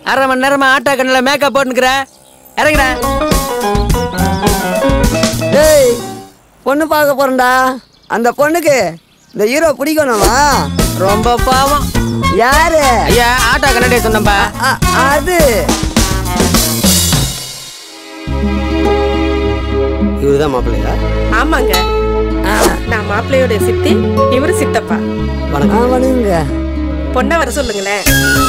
அரை மணி நேரமா ஆட்டோ கண்ணில் மேக்கப் போட்டுக்கிற இறங்குற. டேய் பொண்ணு பார்க்க போறேன்டா. அந்த பொண்ணுக்கு இந்த ஹீரோ பிடிக்கணுமா? ரொம்ப பாவம். யாரு? ஐயா ஆட்டோ கண்ணாடியே சொன்னப்பா. அது இவருதான் மாப்பிள்ளையா? ஆமாங்க, நான் மாப்பிள்ளையோட சித்தி, இவரு சித்தப்பா. வணக்கம். வணங்குங்க. பொண்ணை வர சொல்லுங்களேன்.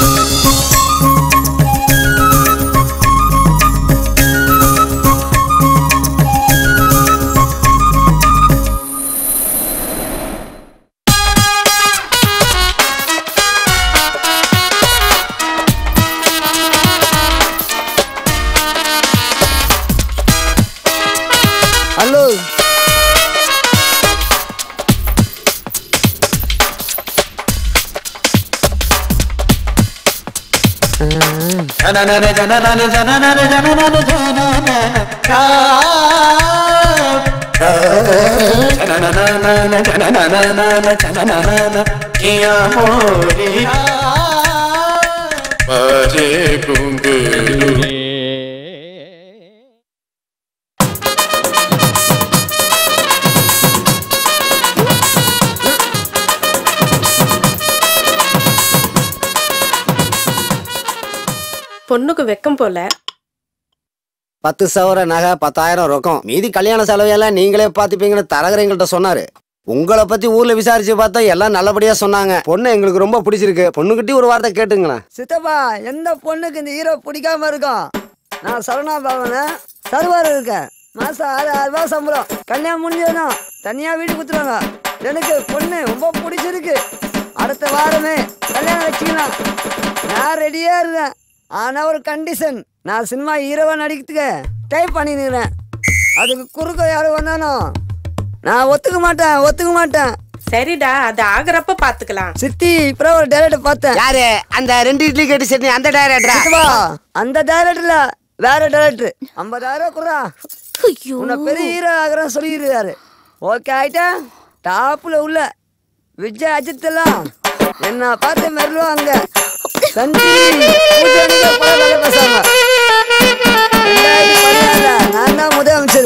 ஹலோ. பொண்ணுக்கு வெக்கம் போல. 10 சவர நகை 10,000 ரொக்கம், மீதி கல்யாண செலவையெல்லாம் நீங்களே பாத்துப்பீங்கன்னு தரகர் எங்கள்கிட்ட சொன்னாரு. உங்களை பத்தி ஊர்ல விசாரிச்சு பார்த்தா எல்லாம் நல்லபடியா சொன்னாங்க. பொண்ணு எங்களுக்கு ரொம்ப பிடிச்சிருக்கு. பொண்ணுகிட்ட ஒரு வார்த்தை கேட்டுங்களேன். சித்தப்பா, எந்த பொண்ணுக்கு இந்த ஹீரோ பிடிக்காம இருக்கும்? நான் சரணா பவன சர்வர் இருக்கேன். மாசம் 6,000 ரூபாய் சம்பளம். கல்யாணம் முடிஞ்சதும் தனியா வீடு குத்துருவாங்க. எனக்கு பொண்ணு ரொம்ப பிடிச்சிருக்கு. அடுத்த வாரமே கல்யாணம் வச்சுக்கலாம். நான் ரெடியா இருக்கேன். ஆனா ஒரு கண்டிஷன், நான் சினிமா ஹீரோவா நடிக்கிறதுக்கு டைப் பண்ணிக்கிறேன். அதுக்கு குறுக்க யாரும் வந்தானோ நான் ஒத்துக்க மாட்டேன். சரிடா, அது ஆகுறப்ப பாத்துக்கலாம். சித்தி, இப்ப ஒரு டைரக்டர் பார்த்தேன். யாரு? அந்த 2 இட்லி கேட்டு சரி அந்த டைரக்டரா? அந்த டைரக்டர்ல வேற டைரக்டர். 50,000 குறா. உன்னை பெரிய ஹீரோ ஆகிறேன்னு சொல்லியிருக்காரு. ஓகே ஆயிட்டா? டாப்ல உள்ள விஜய் அஜித் எல்லாம் என்ன பார்த்து மெருவாங்க. நான் தான் முதல் அமைச்சது.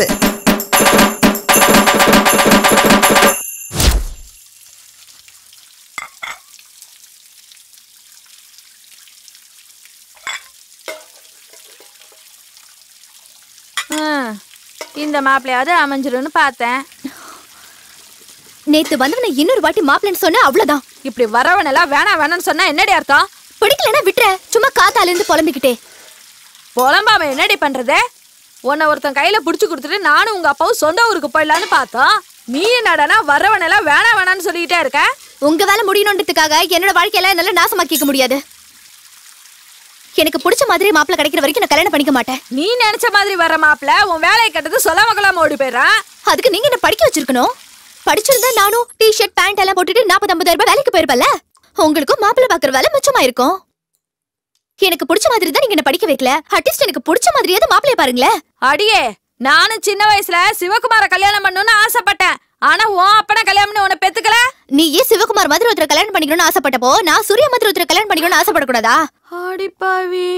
இந்த மாப்பிள்ளையாவது அமைஞ்சிருன்னு பார்த்தேன். நேத்து வந்தவனை இன்னொரு வாட்டி மாப்பிள்ளைன்னு சொன்ன அவ்வளவுதான். இப்படி வரவனெல்லாம் வேணாம்னு சொன்னா என்னடி அர்த்தம்? பிடிக்கலன்னா விட்டுற. சும்மா காத்தால இருந்து புலம்பிக்கிட்டே. புலம்பாம என்னடி பண்றது? உன்னை ஒருத்தன் கையில புடிச்சு கொடுத்துட்டு நானும் உங்க அப்பாவும் சொந்த ஊருக்கு போயிடலான்னு பார்த்தோம். நீ என்னடனா வரவனெல்லாம் வேணாம்னு சொல்லிக்கிட்டே இருக்க. உங்க வேலை முடியணுன்றதுக்காக என்னோட வாழ்க்கையெல்லாம் என்னால நாசமாக்கிக்க முடியாது. எனக்கு பிடிச்ச மாதிரி மாப்பிள்ளை கிடைக்கிற வரைக்கும் நான் கல்யாணம் பண்ணிக்க மாட்டேன். நீ நினைச்ச மாதிரி வர மாப்பிள்ள உன் வேலையை கட்டது சொல்லாம கொள்ளாம ஓடி போயிடறான். அதுக்கு நீங்க என்ன படிக்க வச்சிருக்கணும். படிச்சிருந்தா நானும் டிஷர்ட் பேண்ட் எல்லாம் போட்டுட்டு 40-50 ரூபாய் வேலைக்கு போயிருப்பல. உங்களுக்கும் மாப்பிள்ளை பாக்குற வேலை மிச்சமா இருக்கும். எனக்கு பிடிச்ச மாதிரி தான் நீங்க என்ன படிக்க வைக்கல. அட்லீஸ்ட் எனக்கு பிடிச்ச மாதிரியாவது மாப்பிள்ளைய பாருங்களேன். அடியே, நானும் சின்ன வயசுல சிவகுமார கல்யாணம் பண்ணணும்னு ஆசைப்பட்டேன். ஆனா உன் அப்பனா கல்யாணம் உன்னை பெத்துக்கல. நீ ஏன் சிவகுமார் மாதிரி ஒருத்தர் கல்யாணம் பண்ணிக்கணும்னு ஆசைப்பட்டப்போ நான் சூர்யா மாதிரி ஒருத்தர் கல்யாணம் பண்ணிக்கணும்னு ஆசைப்படக்கூடாதா? அடிப்பாவி.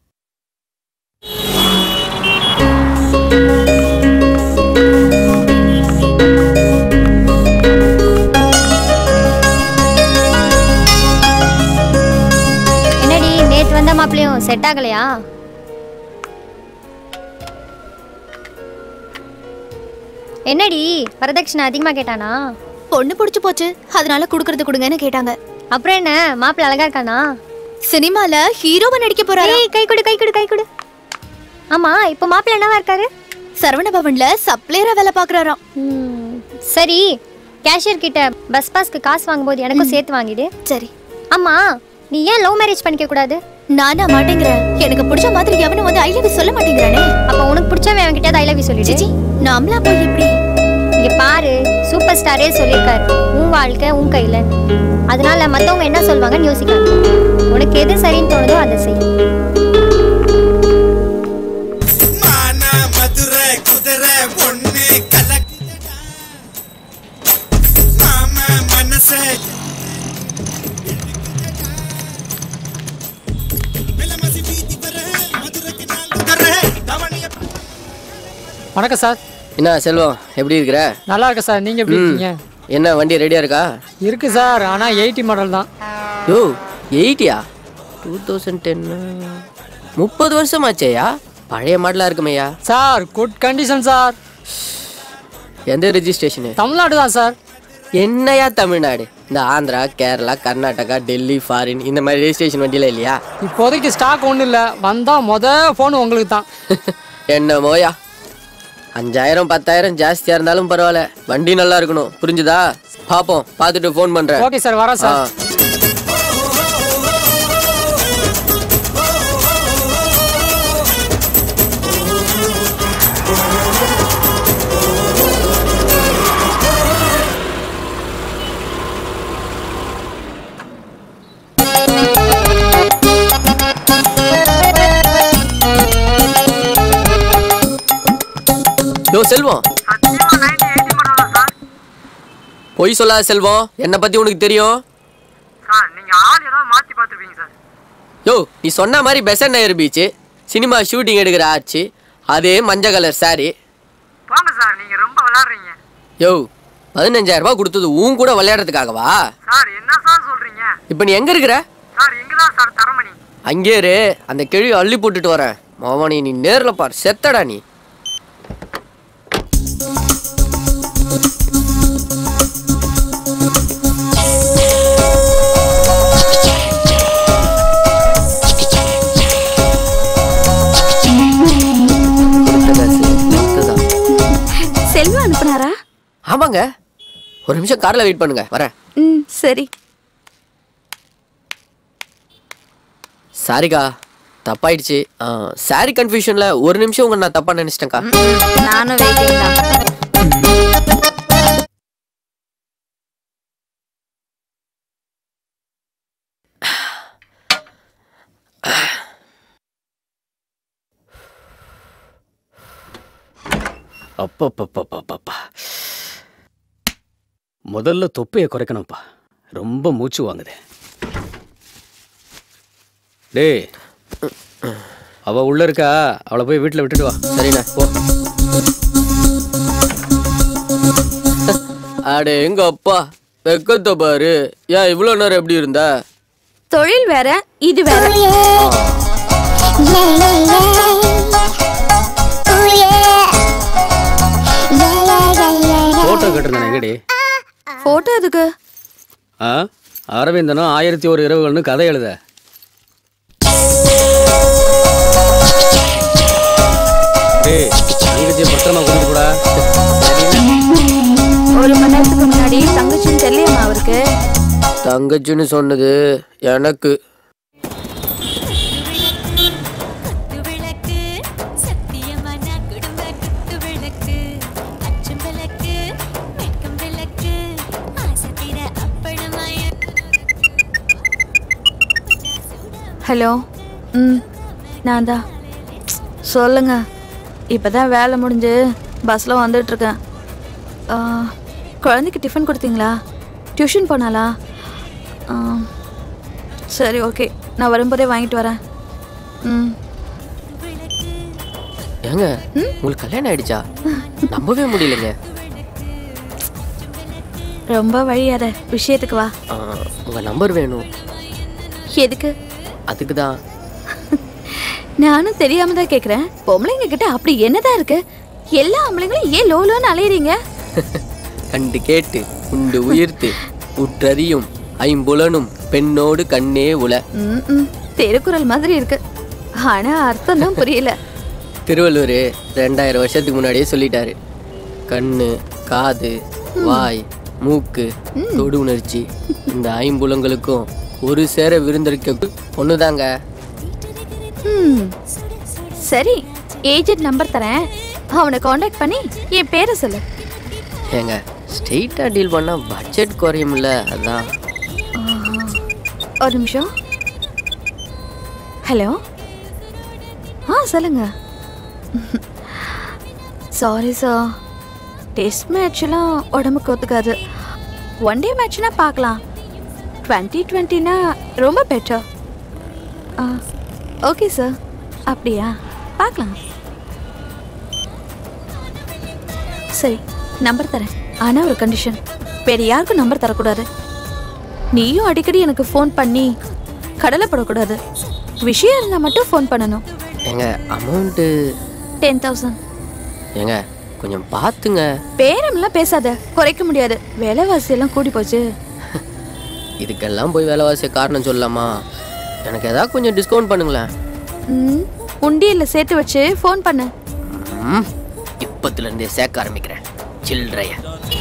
என்னடி நேத்து வந்த மாப்பிளையும் செட் ஆகலையா? என்னடி வரதட்சணை அதிகமா கேட்டானா? பொண்ணு பிடிச்சு போச்சு, அதனால குடுக்கறது கொடுங்கன்னு கேட்டாங்க. அப்புறம் என்ன, மாப்பிள்ளை அழகா இருக்கானா? சினிமால ஹீரோவா நடிக்க போறாரு. கை கொடு. ஆமா, இப்ப மாப்பிள்ளை என்னவா இருக்காரு? சரவண பவன்ல சப்ளையரா வேலை பாக்குறாராம். சரி, கேஷியர் கிட்ட பஸ் பாஸ்க்கு காசு வாங்கும்போது எனக்கும் சேர்த்து வாங்கிடு. சரி. ஆமா, நீ ஏன் லவ் மேரேஜ் பண்ணிக்க கூடாது? நானா மாட்டேங்கிறேன். எனக்கு பிடிச்ச மாதிரி எவனும் வந்து ஐ லவ் யூ சொல்ல மாட்டேங்கிறானே. அப்ப உனக்கு பிடிச்சவன் அவன்கிட்ட ஐ லவ் யூ சொல்லிடு. நாமளா போய் எப்படி? இங்க பாரு, சூப்பர் ஸ்டாரே சொல்லியிருக்காரு, உன் வாழ்க்கை உன் கையில. அதனால மத்தவங்க என்ன சொல்வாங்கன்னு யோசிக்காது. உனக்கு எது சரின்னு தோணுதோ அதை செய். வணக்கம் சார். என்ன செல்வம், எப்படி இருக்கிற? நல்லா இருக்கேன் சார். நீங்கள் எப்படி இருக்கீங்க? என்ன வண்டி ரெடியாக இருக்கா? இருக்கு சார், ஆனால் 80 மாடல் தான். யோ 80யா? 2010 30 வருஷமாச்சேயா? பழைய மாடலாக இருக்குமையா? Sir good condition sir. எந்த ரெஜிஸ்ட்ரேஷனு? தமிழ்நாடு தான் சார். என்னையா தமிழ்நாடு? இந்த ஆந்திரா, கேரளா, கர்நாடகா, டெல்லி, ஃபாரின் இந்த மாதிரி ரெஜிஸ்ட்ரேஷன் வண்டியில் இல்லையா? இப்போதைக்கு ஸ்டாக் ஒன்றும் இல்லை. வந்தால் ஃபோன் உங்களுக்கு தான். என்னமோயா, 5000 10,000 ஜாஸ்தியாக இருந்தாலும் பரவாயில்ல, வண்டி நல்லா இருக்கணும். புரிஞ்சுதா? பார்ப்போம், பார்த்துட்டு ஃபோன் பண்ணுறேன். ஓகே சார், வரேன் சார். யோ செல்வம், பொய் சொல்லாத செல்வம், என்னை பத்தி உனக்கு தெரியும். யோ நீ சொன்ன மாதிரி Besant Nagar beach cinema shooting எடுக்கிற ஆச்சு, அதே மஞ்சள் கலர் சாரி. யோ 15,000 ரூபாய் கொடுத்தது உன் கூட விளையாடுறதுக்காகவா? இப்ப நீ எங்க இருக்கிற? அங்கே இரு, அந்த கேள்வி அள்ளி போட்டுட்டு வரேன். மாவனி நீ நேர்ல பார், செத்தடா நீ. செல்வம் அனுப்புனாரா? ஆமாங்க, ஒரு நிமிஷம் கார்ல வெயிட் பண்ணுங்க, வரேன். சரி. சாரிக்கா, தப்பாயிடுச்சு. சாரி கன்ஃபியூஷன்ல ஒரு நிமிஷம் உங்க நான் தப்பா நினைச்சிட்டேன்க்கா. நானும் வெயிட்டிங் தான். அப்பப்பப்பப்பப்பா, முதல்ல தொப்பையை குறைக்கணும்ப்பா, ரொம்ப மூச்சு வாங்குது. டேய், அவ உள்ள இருக்கா, அவளை போய் வீட்டில் விட்டுட்டு வா. சரிண்ணா, போ. அடே எங்க அப்பா, வெக்கத்தை பாரு. ஏன் இவ்வளோ நேரம் எப்படி இருந்த? தொழில் வேற, இது வேற. போட்டோ கட்டுறேன் எங்கடி? போட்டோ எதுக்கு? அரவிந்தனும் 1001 இரவுகள்னு கதை எழுத. பத்திரமா கூட்டிட்டு கூட. ஒரு மணி நேரத்துக்கு முன்னாடி தங்கச்சின்னு தெரியலையா அவருக்கு? தங்கச்சின்னு சொன்னது எனக்கு. ஹலோ. நான் தான். சொல்லுங்க. இப்போதான் வேலை முடிஞ்சு பஸ்ஸில் வந்துட்டுருக்கேன். குழந்தைக்கு டிஃபன் கொடுத்தீங்களா? டியூஷன் போனாலா? சரி, ஓகே, நான் வரும்போதே வாங்கிட்டு வரேன். ஏங்க உங்களுக்கு கல்யாணம் ஆயிடுச்சா? நம்பவே முடியலங்க. ரொம்ப வழியாத, விஷயத்துக்கு வா. உங்க நம்பர் வேணும். எதுக்கு? அதுக்கு தான். நானும் தெரியாம தான் கேக்குறேன். பொம்பளைங்க கிட்ட அப்படி என்னதான் இருக்கு? எல்லா ஆம்பளைங்களும் ஏன் லோலோன்னு அலையறீங்க? கண்டு கேட்டு உண்டு உயிர்த்து உற்றறியும் ஐம்புலனும் பெண்ணோடு கண்ணே உல. திருக்குறள் மாதிரி இருக்கு, ஆனா அர்த்தம் தான் புரியல. திருவள்ளுவர் 2000 வருஷத்துக்கு முன்னாடியே சொல்லிட்டாரு. கண்ணு, காது, வாய், மூக்கு, தொடு உணர்ச்சி இந்த ஐம்புலங்களுக்கும் ஒரு சேர விருந்தளிக்க ஒண்ணுதாங்க. சரி, ஏஜென்ட் நம்பர் தரேன், அவனை காண்டாக்ட் பண்ணி என் பேரை சொல்லு. ஏங்க ஸ்ட்ரெயிட்டா டீல் பண்ணா பட்ஜெட் குறையும்ல, அதான். ஒரு நிமிஷம். ஹலோ. சொல்லுங்க. சாரி சார், டெஸ்ட் மேட்ச்லாம் உடம்புக்கு ஒத்துக்காது. ஒன் டே மேட்ச்னா பார்க்கலாம். 2020னா ரொம்ப பெட்டர். ஓகே சார், அப்படியா? பார்க்கலாம். சரி நம்பர் தரேன். ஆனா ஒரு கண்டிஷன், வேற யாருக்கும் நம்பர் தரக்கூடாது. நீயும் அடிக்கடி எனக்கு ஃபோன் பண்ணி கடலைப்படக்கூடாது. விஷயம் இருந்தா மட்டும் ஃபோன் பண்ணணும். எங்க அமௌண்ட்டு 10,000. ஏங்க கொஞ்சம் பார்த்துங்க. பேரம்லாம் பேசாத, குறைக்க முடியாது. விலைவாசி எல்லாம் கூடி போச்சு. இதுக்கெல்லாம் போய் விலைவாசிய காரணம் சொல்லலாமா? எனக்கு ஏதாவது கொஞ்சம் டிஸ்கவுண்ட் பண்ணுங்களேன். உண்டியல்ல சேர்த்து வச்சு ஃபோன் பண்ணு. இப்பத்துல இருந்தே சேர்க்க ஆரம்பிக்கிறேன் சில்லறைய.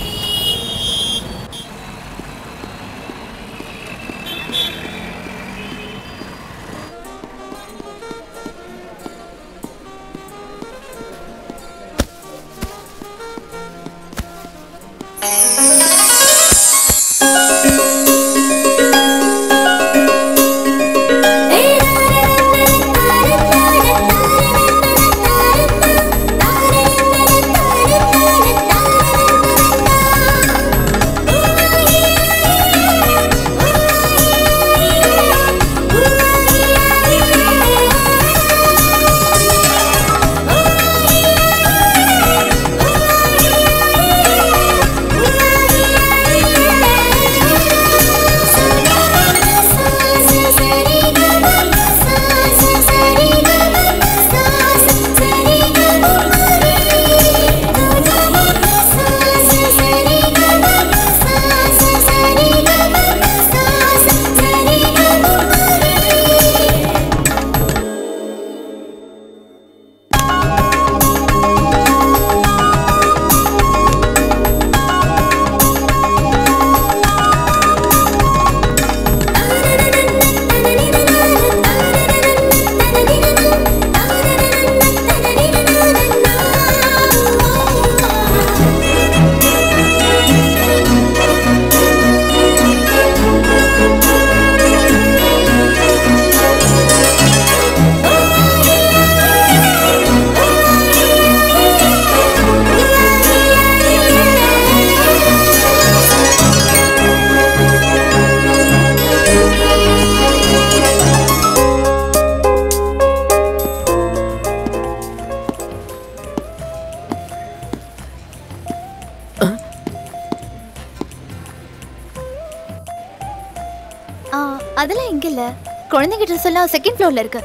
அதெல்லாம் எங்க இல்ல, குழந்தைங்க ட்ரெஸ் எல்லாம் செகண்ட் ஃப்ளோர்ல இருக்கு.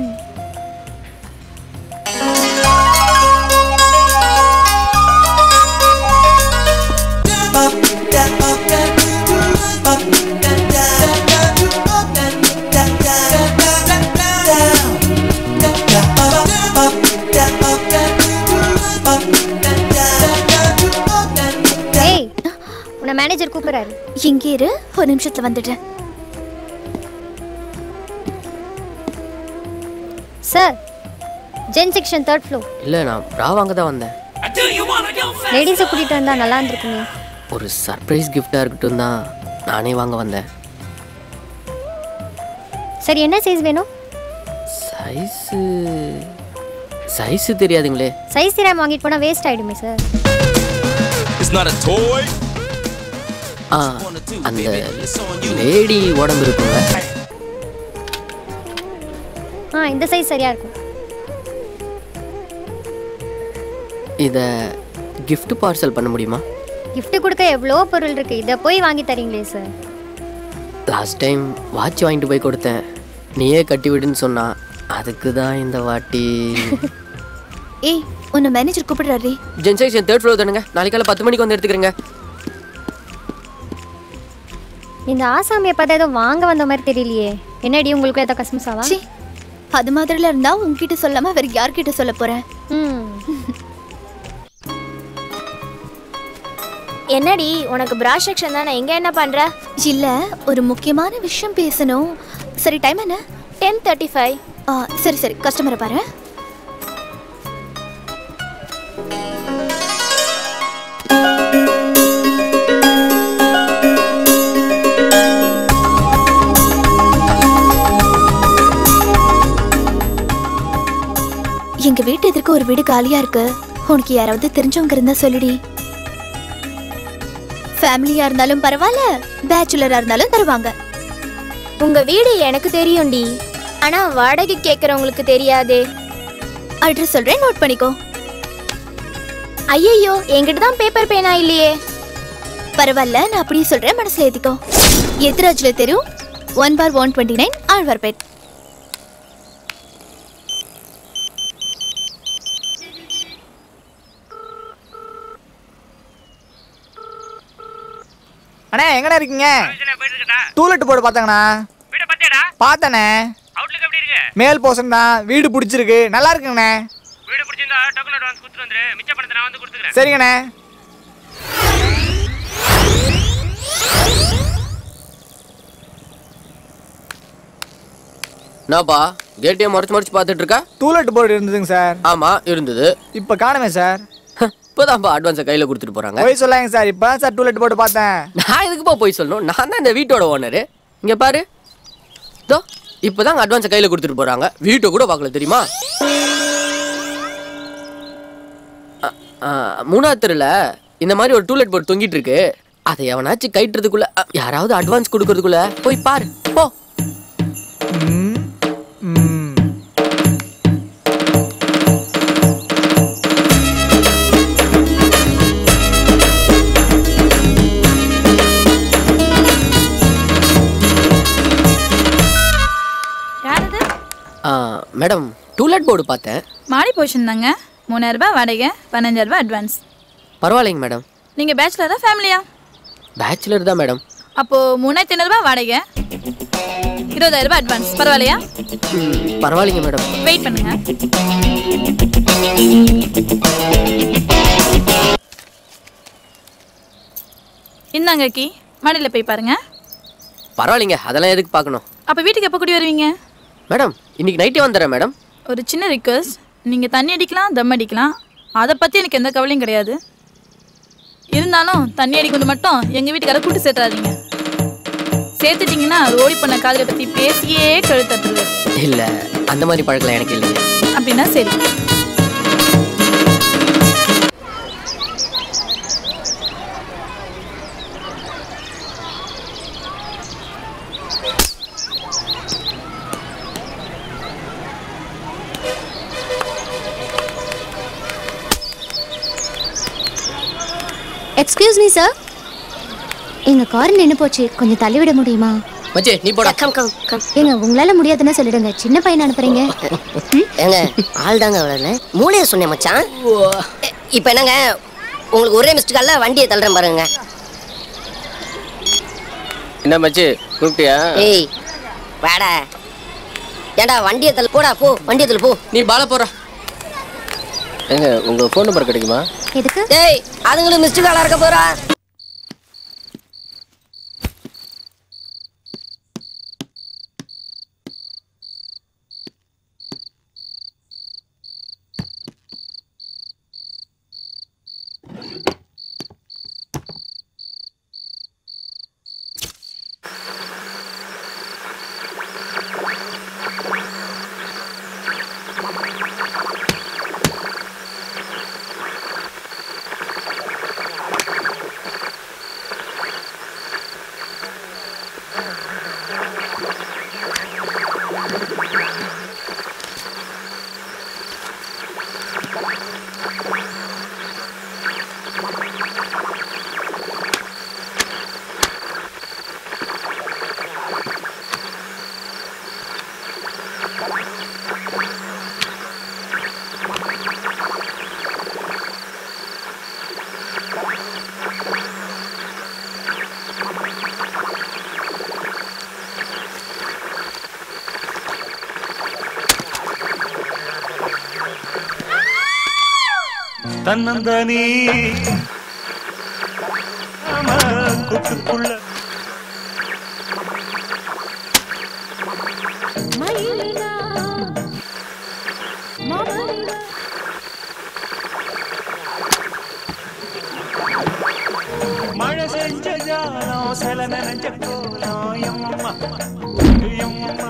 உன்னை மேனேஜர் கூப்பிடுறாரு. இங்கே இரு, ஒரு நிமிஷத்துல வந்துட்டேன். Sir, gen section 3rd floor. இல்ல நான் bra வாங்க தான் வந்தேன். லேடிஸை கூட்டிட்டு வந்தா நல்லா இருந்திருக்குமே. ஒரு சர்ப்ரைஸ் கிஃப்டா இருக்கட்டும் தான் நானே வாங்க வந்தேன். சரி, என்ன சைஸ் வேணும்? சைஸ் தெரியாதுங்களே. சைஸ் தெரியாம வாங்கிட்டு போனா வேஸ்ட் ஆயிடுமே சார். அந்த லேடி உடம்பு இருக்குங்க. இந்த சைஸ் சரியா இருக்கும். இத gift பார்சல் பண்ண முடியுமா? gift கொடுக்க எவ்வளோ பொருள் இருக்கு, இதை போய் வாங்கி தரீங்களே சார். லாஸ்ட் டைம் வாட்ச் வாங்கிட்டு போய் கொடுத்தேன், நீயே கட்டி விடுன்னு சொன்னா, அதுக்கு தான் இந்த வாட்டி. ஏய், உன்னை மேனேஜர் கூப்பிடுறாரு. ஜென் செக்ஷன் 3rd floor தானுங்க. நாளைக்கு காலை 10 மணிக்கு வந்து எடுத்துக்கிறேங்க. இந்த ஆசாமியை பார்த்தா ஏதோ வாங்க வந்த மாதிரி தெரியலையே. என்னடி உங்களுக்கு ஏதோ கஸ்மஸாவா? அது மாதிரில இருந்தா உங்ககிட்ட சொல்லாம வேற யார்கிட்ட சொல்ல போறேன்? என்னடி உனக்கு பிரா செக்ஷன் தானே, எங்க என்ன பண்ற? இல்ல, ஒரு முக்கியமான விஷயம் பேசணும். சரி, டைம் என்ன? 10:35. சரி சரி, கஸ்டமரை பாரு. எங்க வீட்டு எதிர்க்க ஒரு வீடு காலியா இருக்கு. உனக்கு யாராவது தெரிஞ்சவங்க இருந்தா சொல்லுடி. ஃபேமிலியா இருந்தாலும் பரவாயில்ல, பேச்சுலரா இருந்தாலும் தருவாங்க. உங்க வீடு எனக்கு தெரியும்டி, ஆனா வாடகை கேக்குறவங்களுக்கு தெரியாதே. அட்ரஸ் சொல்றேன், நோட் பண்ணிக்கோ. ஐயோ என்கிட்ட தான் பேப்பர் பேனா இல்லையே. பரவாயில்ல, நான் அப்படியே சொல்றேன், மனசுல ஏத்திக்கோ. எத்ராஜ்ல தெரு 1/129 ஆழ்வார்பேட். அண்ணே எங்கண்ணே இருக்கீங்க? டூலெட் போர்டு பார்த்தங்கண்ணா. பார்த்தண்ணே. மேல் போர்ஷன் தான். வீடு பிடிச்சிருக்கு, நல்லா இருக்குங்கண்ணே. சரிங்கண்ணே. என்னப்பா கேட்டையும் மறைச்சு பார்த்துட்டு இருக்கா? டூலெட் போர்டு இருந்ததுங்க சார். ஆமா இருந்தது. இப்போ காணுமே சார். இப்போதான்ப்பா அட்வான்ஸை கையில் கொடுத்துட்டு போறாங்க. போய் சொல்லாங்க சார். இப்போ சார் டூலெட் போர்டு பார்த்தேன். நான் எதுக்குப்பா போய் சொல்லணும்? நான் தான் இந்த வீட்டோட ஓனரு. இங்க பாரு, இதோ இப்போதான் அட்வான்ஸை கையில் கொடுத்துட்டு போறாங்க. வீட்டை கூட பார்க்கல தெரியுமா? மூணாவது தெருல இந்த மாதிரி ஒரு டூலெட் போர்டு தொங்கிட்டு இருக்கு. அதை எவனாச்சும் கைட்டுறதுக்குள்ள, யாராவது அட்வான்ஸ் கொடுக்கறதுக்குள்ள போய் பாரு போ. மேடம் டூலெட் போர்டு பார்த்தேன். மாடி போர்ஷன் தாங்க. 3000 ரூபாய் வாடகை, 15000 ரூபாய் அட்வான்ஸ். பரவாயில்லைங்க மேடம். நீங்க பேச்சுலரா ஃபேமிலியா? பேச்சுலர் தான் மேடம். அப்போ 3500 ரூபாய் வாடகை, 20000 ரூபாய் அட்வான்ஸ். பரவாயில்லையா? பரவாயில்லைங்க மேடம். வெயிட் பண்ணுங்க. இந்தாங்க கீ, மாடியில் போய் பாருங்க. பரவாயில்லைங்க, அதெல்லாம் எதுக்கு பார்க்கணும்? அப்போ வீட்டுக்கு எப்போ கூட்டி வருவீங்க? மேடம் இன்னைக்கு நைட்டே வந்துடுறேன் மேடம். ஒரு சின்ன ரிக்வெஸ்ட், நீங்கள் தண்ணி அடிக்கலாம், தம் அடிக்கலாம், அதை பற்றி எனக்கு எந்த கவலையும் கிடையாது. இருந்தாலும் தண்ணி அடிக்கிறது மட்டும் எங்கள் வீட்டுக்கார கூட்டு சேர்த்துறாதீங்க. சேர்த்துட்டிங்கன்னா ரோடி பண்ண காதலை பற்றி பேசியே கழுத்தட்டுருது. இல்லை, அந்த மாதிரி பழக்கலாம் எனக்கு இல்லைங்க. அப்படின்னா சரி. எக்ஸ்கியூஸ் மீ சார், எங்க கார் நின்று போச்சு, கொஞ்சம் தள்ளி விட முடியுமா? மச்சி நீ போடா. ஏங்க உங்களால முடியாதுன்னா சொல்லிடுங்க, சின்ன பையன் அனுப்புறீங்க. ஏங்க ஆள் தாங்க அவ்வளோ மூளையை சொன்னேன் மச்சான். இப்போ என்னங்க உங்களுக்கு ஒரே மிஸ்டு காலில் வண்டியை தள்ளுறேன் பாருங்க. என்ன மச்சி கூப்பிட்டியா? ஏய் வாடா, ஏண்டா வண்டியை தள்ளு, போடா போ, வண்டியை தள்ளு போ. நீ பால போற. ஏங்க உங்க ஃபோன் நம்பர் கிடைக்குமா? எதுக்கு? ஏய் அதுங்களும் மிஸ்டு காலாக இருக்க போறா. தன்னந்தனி கூட்டுக்குள்ள மழை செஞ்ச ஜாலம் சில நினைஞ்ச கோலம் எம்மம்மா எம்மம்மா.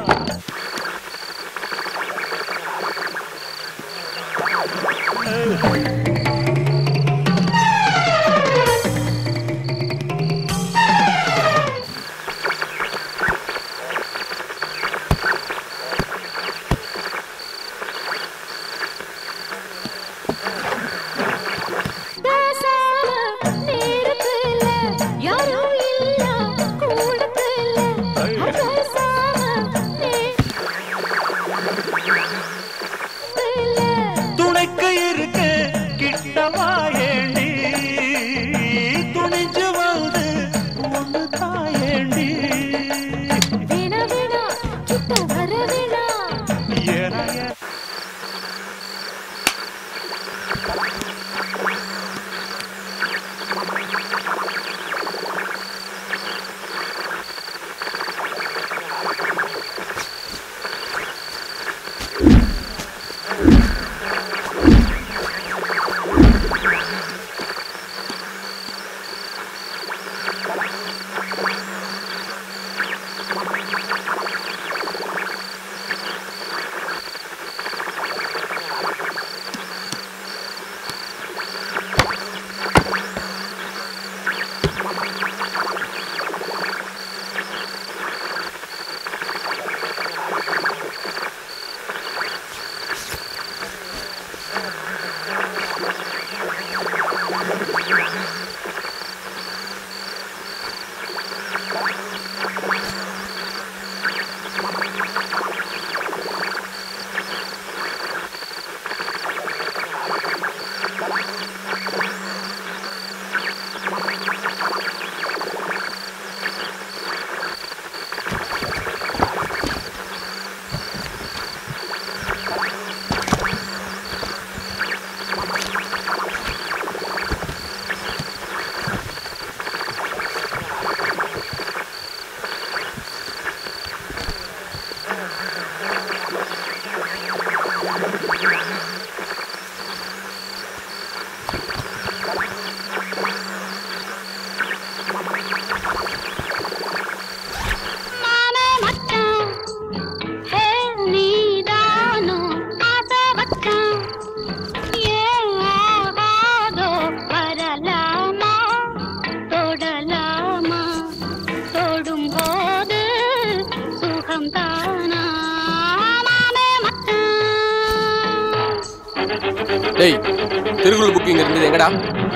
டேய் திருக்குறள் புக்கிங் இருந்தது எங்கடா?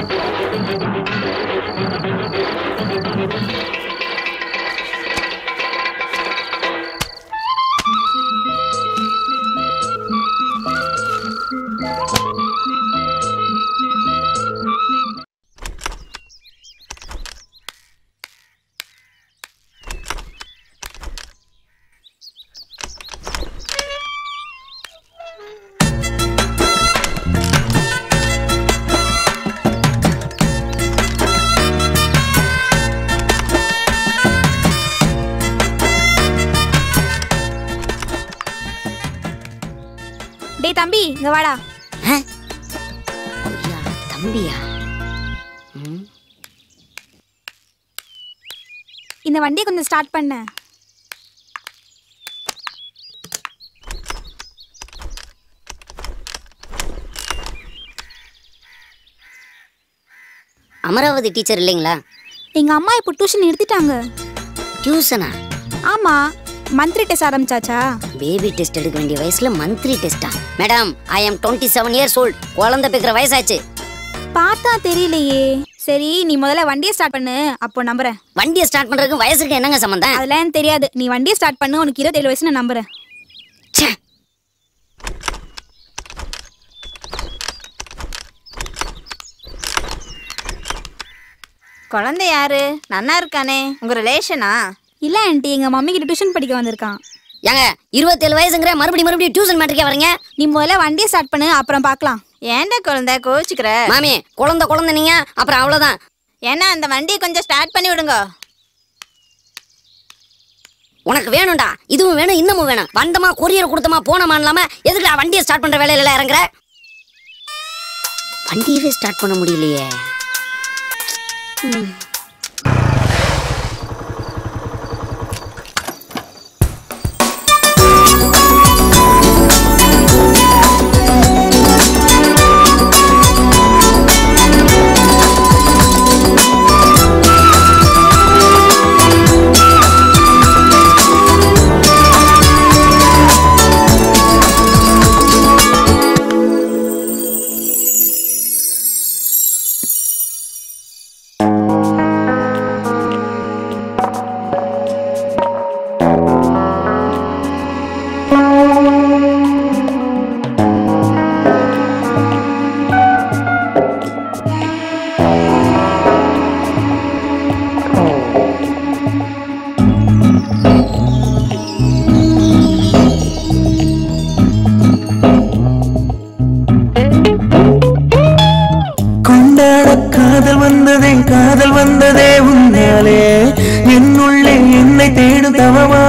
டேய் தம்பி இங்க வாடா. தம்பியா? இந்த வண்டியை கொஞ்சம் ஸ்டார்ட் பண்ண. அமராவதி டீச்சர் இல்லைங்களா? எங்க அம்மா இப்போ டியூஷன் நிறுத்திட்டாங்க. டியூஷனா? ஆமா, மந்த்லி டெஸ்ட் ஆரம்பிச்சாச்சா? பேபி டெஸ்ட் எடுக்க வேண்டிய வயசுல மந்த்லி டெஸ்டா? Madam, I am 27 years old. குழந்தை பிறக்கிற வயசாச்சு. பார்த்தா தெரியலையே. சரி, நீ முதல்ல வண்டியை ஸ்டார்ட் பண்ணு, அப்போ நம்புறேன். வண்டியை ஸ்டார்ட் பண்றதுக்கு வயசுக்கு என்னங்க சம்பந்தம்? அதெல்லாம் எனக்கு தெரியாது. நீ வண்டியை ஸ்டார்ட் பண்ணு, உனக்கு 27 வயசு நான் நம்புறேன். குழந்தை யாரு? நன்னா இருக்கானே, உங்க ரிலேஷனா? இல்ல ஆண்டி, எங்க மம்மி கிட்ட டியூஷன் படிக்க வந்திருக்கான். ஏங்க 27 வயசுங்கிற மறுபடியும் டியூஷன் மேட்ரிக்கே வரீங்க? நீ முதல்ல வண்டியை ஸ்டார்ட் பண்ணு, அப்புறம் பார்க்கலாம். ஏன்டா குழந்தை கோச்சுக்கிற? மாமி, குழந்தை நீங்க, அப்புறம் அவ்வளவுதான். ஏன்னா அந்த வண்டியை கொஞ்சம் ஸ்டார்ட் பண்ணி விடுங்க. உனக்கு வேணும்டா, இதுவும் வேணும் இன்னமும் வேணும். வந்தமா கொரியர் கொடுத்தமா போனமா இல்லாம எதுக்குடா வண்டியை ஸ்டார்ட் பண்ற வேலையில இறங்குற? வண்டியவே ஸ்டார்ட் பண்ண முடியலையே. காதல் வந்ததே உன்னாலே, என்னுள்ளே என்னை தேடும் தவமா,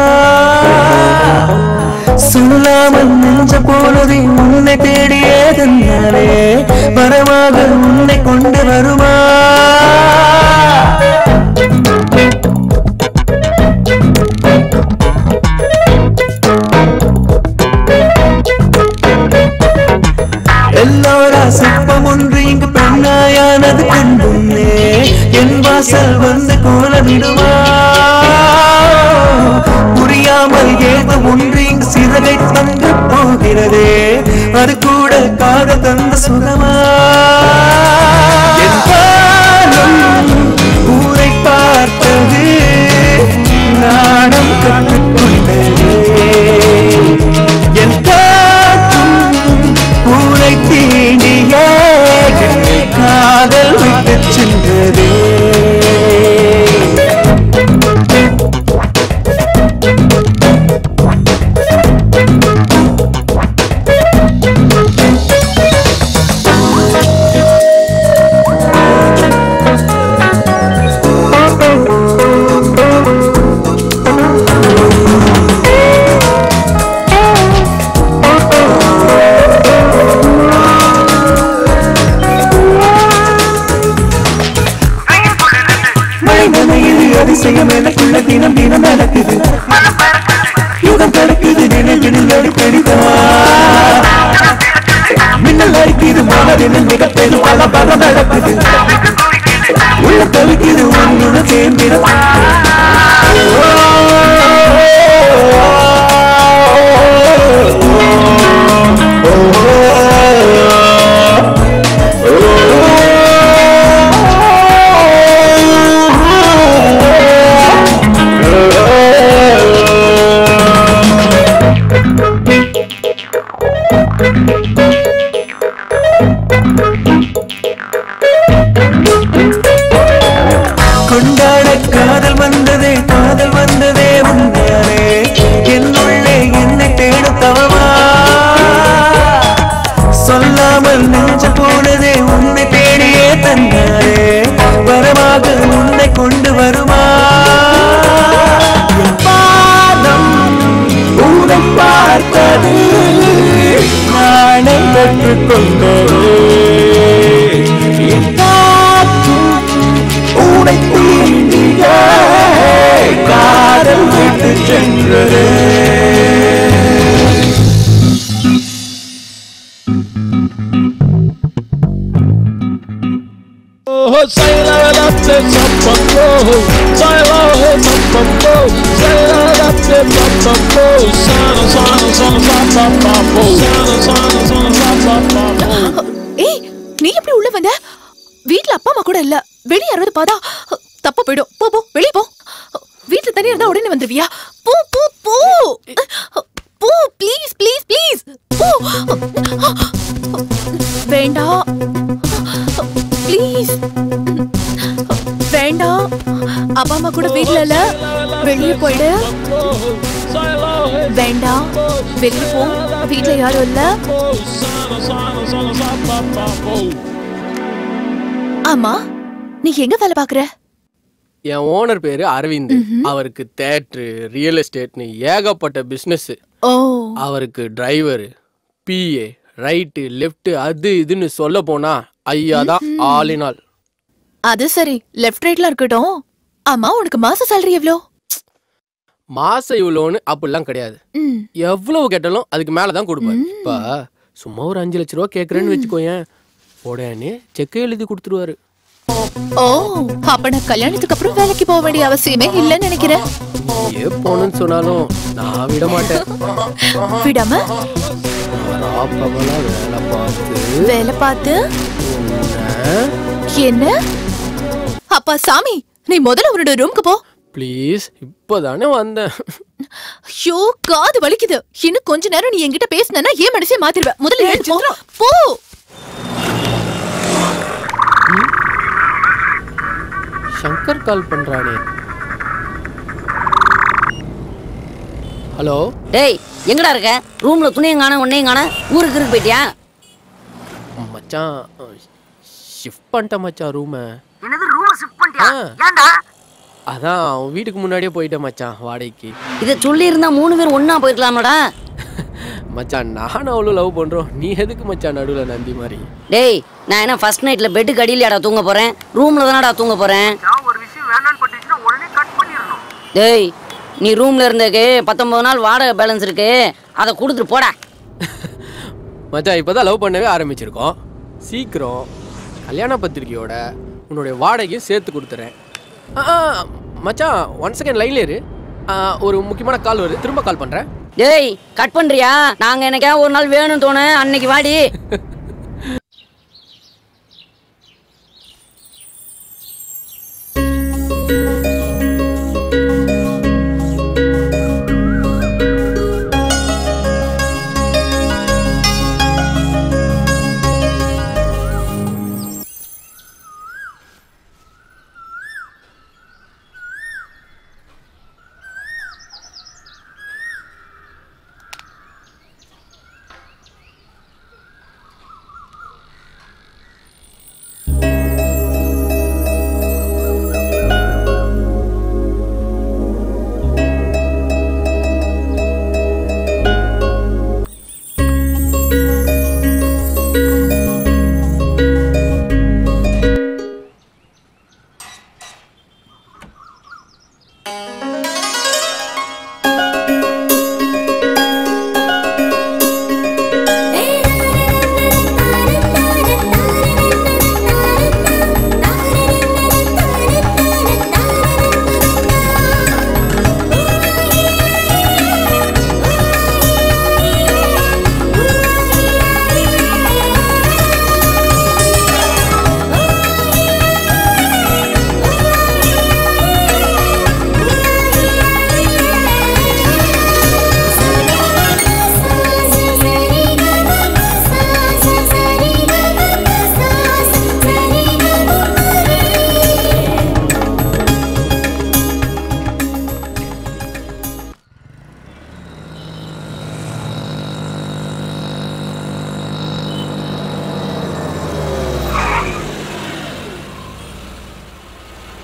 சொல்லாமல் நெஞ்ச போனதே உன்னை தேடியதனாலே, வரமாக உன்னை கொண்டு வருமா? எல்லோரா சிற்பம் ஒன்று இங்கு பெண்ணாயானது கண்டுன்னே, என் வாசல் வந்து கோலமிடுமா? புரியாமல் ஏதோ ஒன்று இங்கு சிறகை தந்து போகிறதே, அது கூட காதல் தந்த சுகமா? ஊரை பார்த்தது நாடம் கற்றுக்கொண்டது, என் ஊரை தீண்டிய காதல் விட்டு சென்றதே. அதிசயம் எனக்குள்ள தினம் தினம் நடக்குது, யுகம் தடுக்குது, நினைவில் பெரிதா மின்னல் அடிக்குது, மனதில் மிக பெரும் பல பலம் நடக்குது, உள்ள தவிக்குது உன்னுடன் சேர்ந்திட. கொண்டாட காதல் வந்ததே உன்னாலே என்னுள்ளே என்னை தேடும் தவமா சொல்லாமல் நெஞ்சு போனதே உன்னை தேடியே தன்னாலே வரமாக உன்னை கொண்டு வருமா பாதம் உன்னை பார்த்தது நானே பெற்றுக்கொண்டது உனை தீண்டிய காதல் விட்டு சென்றது ஏய், நீ எப்படி உள்ள வந்த? வீட்ல அப்பா அம்மா கூட இல்ல. வெளிய யாராவது பாத்தா தப்பா போயிடும். போ போ, வெளிய போ. வீட்ல தனியா இருந்தா உடனே வந்துருவியா? போ போ போ போ, ப்ளீஸ் ப்ளீஸ் ப்ளீஸ் போ. வேண்டாம் ப்ளீஸ், வேண்டாம். அப்பா அம்மா கூட வீட்ல இல்ல, வெளிய போயிடு. வேண்டாம், வெளிய போ. வீட்ல யாரும் இல்ல. ஆமா, நீ எங்க வேலை பாக்குற? என் ஓனர் பேரு அரவிந்த். அவருக்கு தேட்டரு, ரியல் எஸ்டேட்னு ஏகப்பட்ட பிசினஸ். அவருக்கு டிரைவர், பிஏ, ரைட்டு லெஃப்ட் அது இதுன்னு சொல்ல போனா ஐயா தான் ஆல் இன் ஆல். அது சரி, லெஃப்ட் ரைட்ல இருக்கட்டும். ஆமா, உனக்கு மாச salary எவ்வளோ? மாசம் இவ்வளோன்னு அப்படிலாம் கிடையாது. எவ்வளவு கேட்டாலும் அதுக்கு மேலதான் கொடுப்பாரு. இப்ப சும்மா ஒரு 5 லட்ச ரூபா கேக்குறேன்னு வச்சுக்கோயேன், உடனே செக் எழுதி கொடுத்துருவாரு. ஓ, அப்ப நான் கல்யாணத்துக்கு அப்புறம் வேலைக்கு போக வேண்டிய அவசியமே இல்லைன்னு நினைக்கிறேன். ஏ போனன்னு சொன்னாலும் நான் விட மாட்டேன். விடாம வேலை பார்த்து என்ன? அப்பா சாமி, நீ முதல்ல உன்னோட ரூமுக்கு போ. ப்ளீஸ், இப்பதானே வந்தேன். ஐயோ, காது வலிக்குது. இன்னும் கொஞ்ச நேரம் நீ என்கிட்ட பேசினா ஏன் மனசே மாத்திருவ. முதல்ல எழுந்து போ. சங்கர் கால் பண்றானே. ஹலோ. டேய், எங்கடா இருக்க? ரூம்ல துணியும் காணோம், உன்னையும் காணோம். ஊருக்கு போயிட்டியா? மச்சான், ஷிஃப்ட் பண்ணிட்டேன் மச்சான் ரூமை. என்னது, ரூம் ஷிஃப்ட் பண்ணிட்டியா? ஏன்டா? அதான் அவன் வீட்டுக்கு முன்னாடியே போயிட்டேன் மச்சான் வாடகைக்கு. இதை சொல்லி இருந்தா 3 பேர் ஒண்ணா போயிருக்கலாமடா. மச்சான், நானும் அவ்வளோ லவ் பண்றோம், நீ எதுக்கு மச்சான் நடுவில் நந்தி மாதிரி? டேய், நான் என்ன ஃபர்ஸ்ட் நைட்ல பெட்டுக்கு அடியிலடா தூங்க போறேன்? ரூம்ல தானடா தூங்க போறேன். ஒரு விஷயம் வேண்டான்னு பட்டுச்சுன்னா உடனே கட் பண்ணிடணும். டேய், நீ ரூம்ல இருந்ததுக்கு 19 நாள் வாடகை பேலன்ஸ் இருக்கு, அதை கொடுத்துட்டு போடா. மச்சான், இப்போதான் லவ் பண்ணவே ஆரம்பிச்சிருக்கோம். சீக்கிரம் கல்யாண பத்திரிக்கையோட உன்னுடைய வாடகையும் சேர்த்து கொடுத்துறேன். மச்சான், 1 செகண்ட் லைன்ல இரு. ஒரு முக்கியமான கால் வருது, திரும்ப கால் பண்றேன். டேய், கட் பண்றியா? நாங்க எனக்கா ஒரு நாள் வேணும்னு தோணு, அன்னைக்கு வாடி.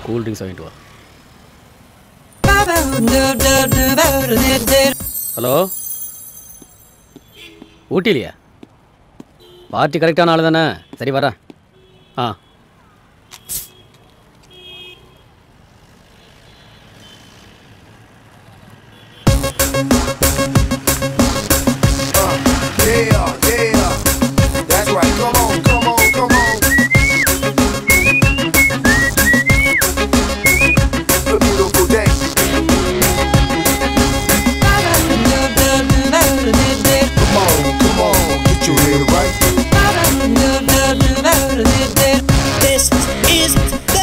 கூல் ட்ரிங்க்ஸ் வாங்கிட்டு வா. ஹலோ, ஊட்டிலையா? பார்ட்டி கரெக்டான ஆள் தானே? சரி வரேன். ஆ That's right, come on, come on, come on. A beautiful day. Come on, get your head right. This is the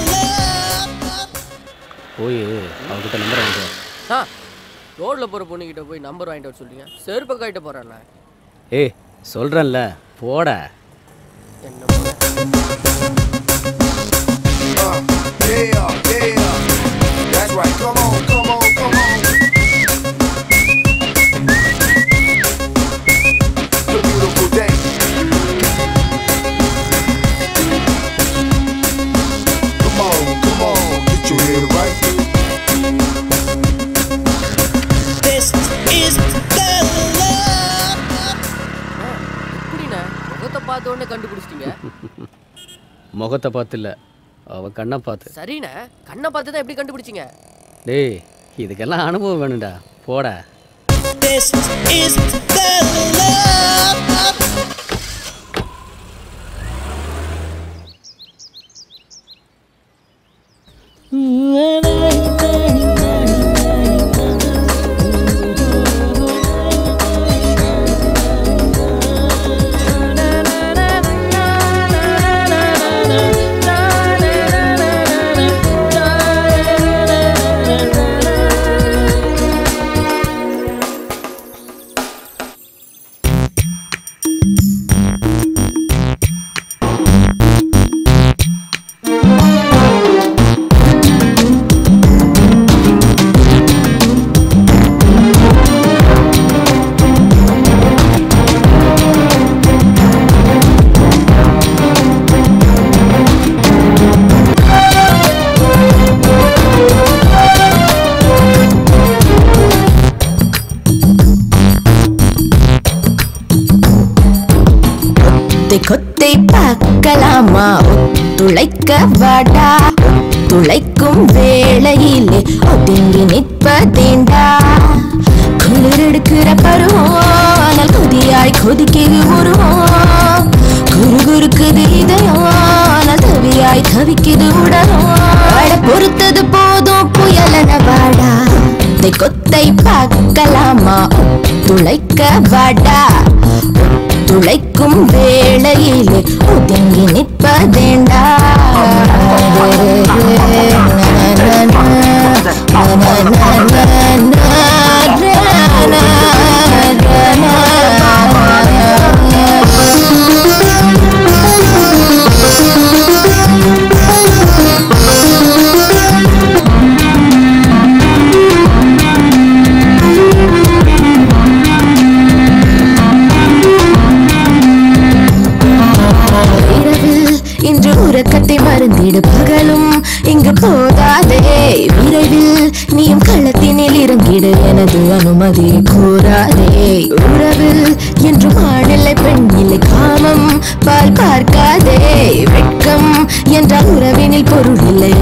போய் அவர்கிட்ட நம்பர் வாங்கிட்டு வா. ரோட்ல போற பொண்ணுகிட்ட போய் நம்பர் வாங்கிட்டு வர சொல்றீங்க? செருப்பு கைட்ட போறேன்ல. ஏய் சொல்கிறேன்ல போட. That's right, come on, come on, come on. A beautiful day. Come on, get your head right. This is the love. எப்படிண்ணே முகத்தை பார்த்த உடனே கண்டுபிடிச்சிட்டீங்க? முகத்தை பார்த்து இல்லை, அவள் கண்ணை பார்த்து. சரிண்ணே, கண்ணை பார்த்து தான் எப்படி கண்டுபிடிச்சிங்க? டேய் இதுக்கெல்லாம் அனுபவம் வேணும்டா, போட. This is the love. கொத்தை பார்க்கலாமா? துளைக்க வாடா, துளைக்கும் வேளையிலே ஒதுங்கி நிற்பதேண்டா. குளிர் எடுக்கிற பருவம் கொதியாய் கொதிக்குது உருவம். குறுகுறுக்குது இதயம் தவியாய் தவிக்குது உடலும். பொறுத்தது போதும் புயலன வாடா. கொத்தை பார்க்கலாமா? துளைக்க வாடா, துளைக்கும் வேளையிலே ஒதுங்கி நிற்பதேண்டா. இன்று உறக்கத்தை மறந்திடு, பகலும் இங்கு போதாதே. விரைவில் நீயும் களத்தினில் இறங்கிடு, எனது அனுமதி கூறாதே. உறவில் என்று ஆணில்லை பெண் இல்லை, காமம் பால் பார்க்காதே. வெட்கம் என்றால் உறவினில் பொருள் இல்லை.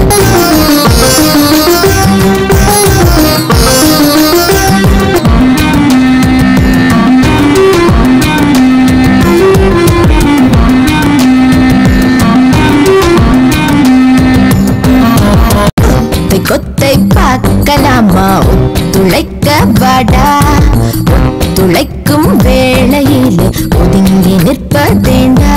கொத்தை பார்க்கலாமா? துளைக்க வாடா, துளைக்கும் வேளையிலே ஒதுங்கி நிற்பதேண்டா.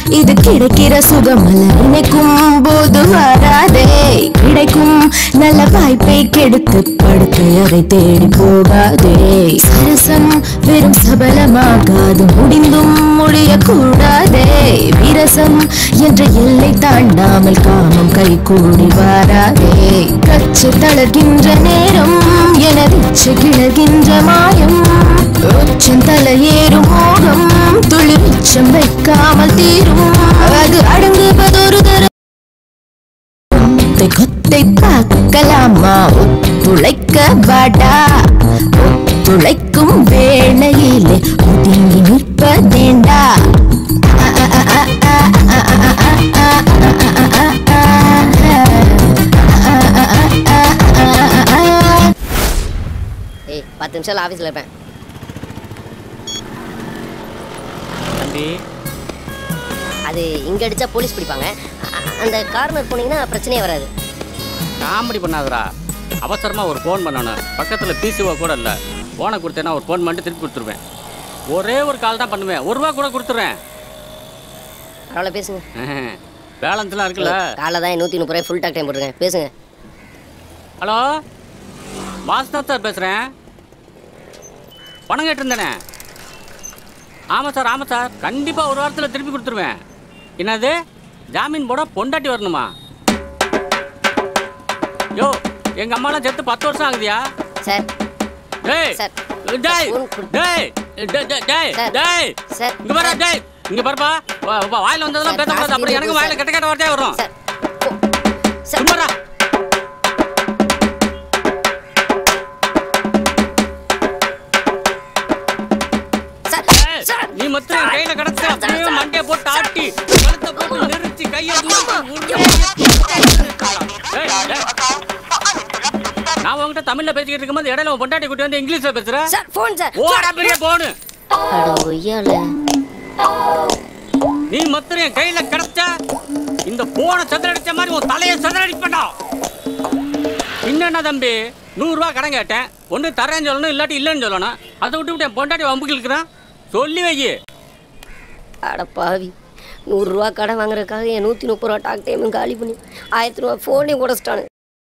இது கிடைக்கிற சுகமல்ல நினைக்கும் போது வராதே கிடைக்கும் நல்ல வாய்ப்பை கெடுத்து படுத்து அதை தேடி போகாதே சரசம் வெறும் சபலமாகாது முடிந்தும் முடியக்கூடாதே விரசம் என்ற எல்லை தாண்டாமல் காமம் கை கூடி வாராதே கச்சு தளர்கின்ற நேரம் எனதிச்சு கிளர்கின்ற மாயம் உச்சம் தலையேறும் மோகம் துளி மிச்சம் வைக்காமல் தீரும் அது அடங்குவதொரு தரம் கொத்தை பார்க்கலாமா ஒத்துழைக்க வாடா ஒத்துழைக்கும் வேளையிலே ஒதுங்கி நிற்பதேண்டா ஏய் 10 நிமிஷம் ஆஃபீஸில் இருப்பேன். அது இங்கே அடித்தா போலீஸ் பிடிப்பாங்க. அந்த கார்னர் போனீங்கன்னா பிரச்சனையே வராது. காமெடி பண்ணாதரா. அவசரமாக ஒரு ஃபோன் பண்ணணும். பக்கத்தில் பிசிஓ கூட இல்லை. ஃபோனை கொடுத்தேன்னா ஒரு ஃபோன் பண்ணிட்டு திருப்பி கொடுத்துருவேன். ஒரே ஒரு கால் தான் பண்ணுவேன். 1 ரூபா கூட கொடுத்துட்றேன். பரவாயில்ல பேசுங்க. பேலன்ஸ்லாம் இருக்குல்ல? காலைல தான் 130 ரூபாய் ஃபுல் டாக் டைம் போட்டுருக்கேன். பேசுங்க. ஹலோ வாசுதா சார் பேசுகிறேன். பணம் கேட்டிருந்தேனே. ஆமாம் சார் கண்டிப்பாக 1 வாரத்தில் திருப்பி கொடுத்துருவேன். என்னது ஜாமீன் போட பொண்டாட்டி வரணுமா? யோ எங்கள் அம்மாலாம் செத்து 10 வருஷம் ஆகுதியா? சார் டேய் டேய் டேய் டேய் டேய் இங்கே பாரு டேய் இங்கே பாருப்பா வாயில் வந்ததெல்லாம் பேசக்கூடாது. அப்புறம் எனக்கு வாயில் கெட்ட கெட்ட வார்த்தையாக வரும். சும்மாடா. நீ மொத்தம் கையில கிடச்சு அப்படியே மண்டையை போட்டு ஆட்டி கழுத்தை போட்டு நெரிச்சு கையை நான் உங்ககிட்ட தமிழ்ல பேசிக்கிட்டு இருக்கும்போது இடையில பொண்டாட்டி கூட்டி வந்து இங்கிலீஷ்ல பேசுறேன். ஓடா பெரிய போனு. நீ மொத்தம் என் கையில கிடச்சா இந்த போனை சதுரடிச்ச மாதிரி உன் தலையை சதுரடிப்பா. என்னன்னா தம்பி 100 ரூபா கடன் கேட்டேன். ஒன்று தரேன்னு சொல்லணும் இல்லாட்டி இல்லைன்னு சொல்லணும். அதை விட்டு என் பொண்டாட்டி வம்புக்கு இருக்கிறான். சொல்லி வை. அட பாவி 100 ரூபா கடன் வாங்குறதுக்காக என் 130 ரூபா டாக் டைமும் காலி பண்ணி 1000 ரூபா ஃபோனையும் உடச்சிட்டானு.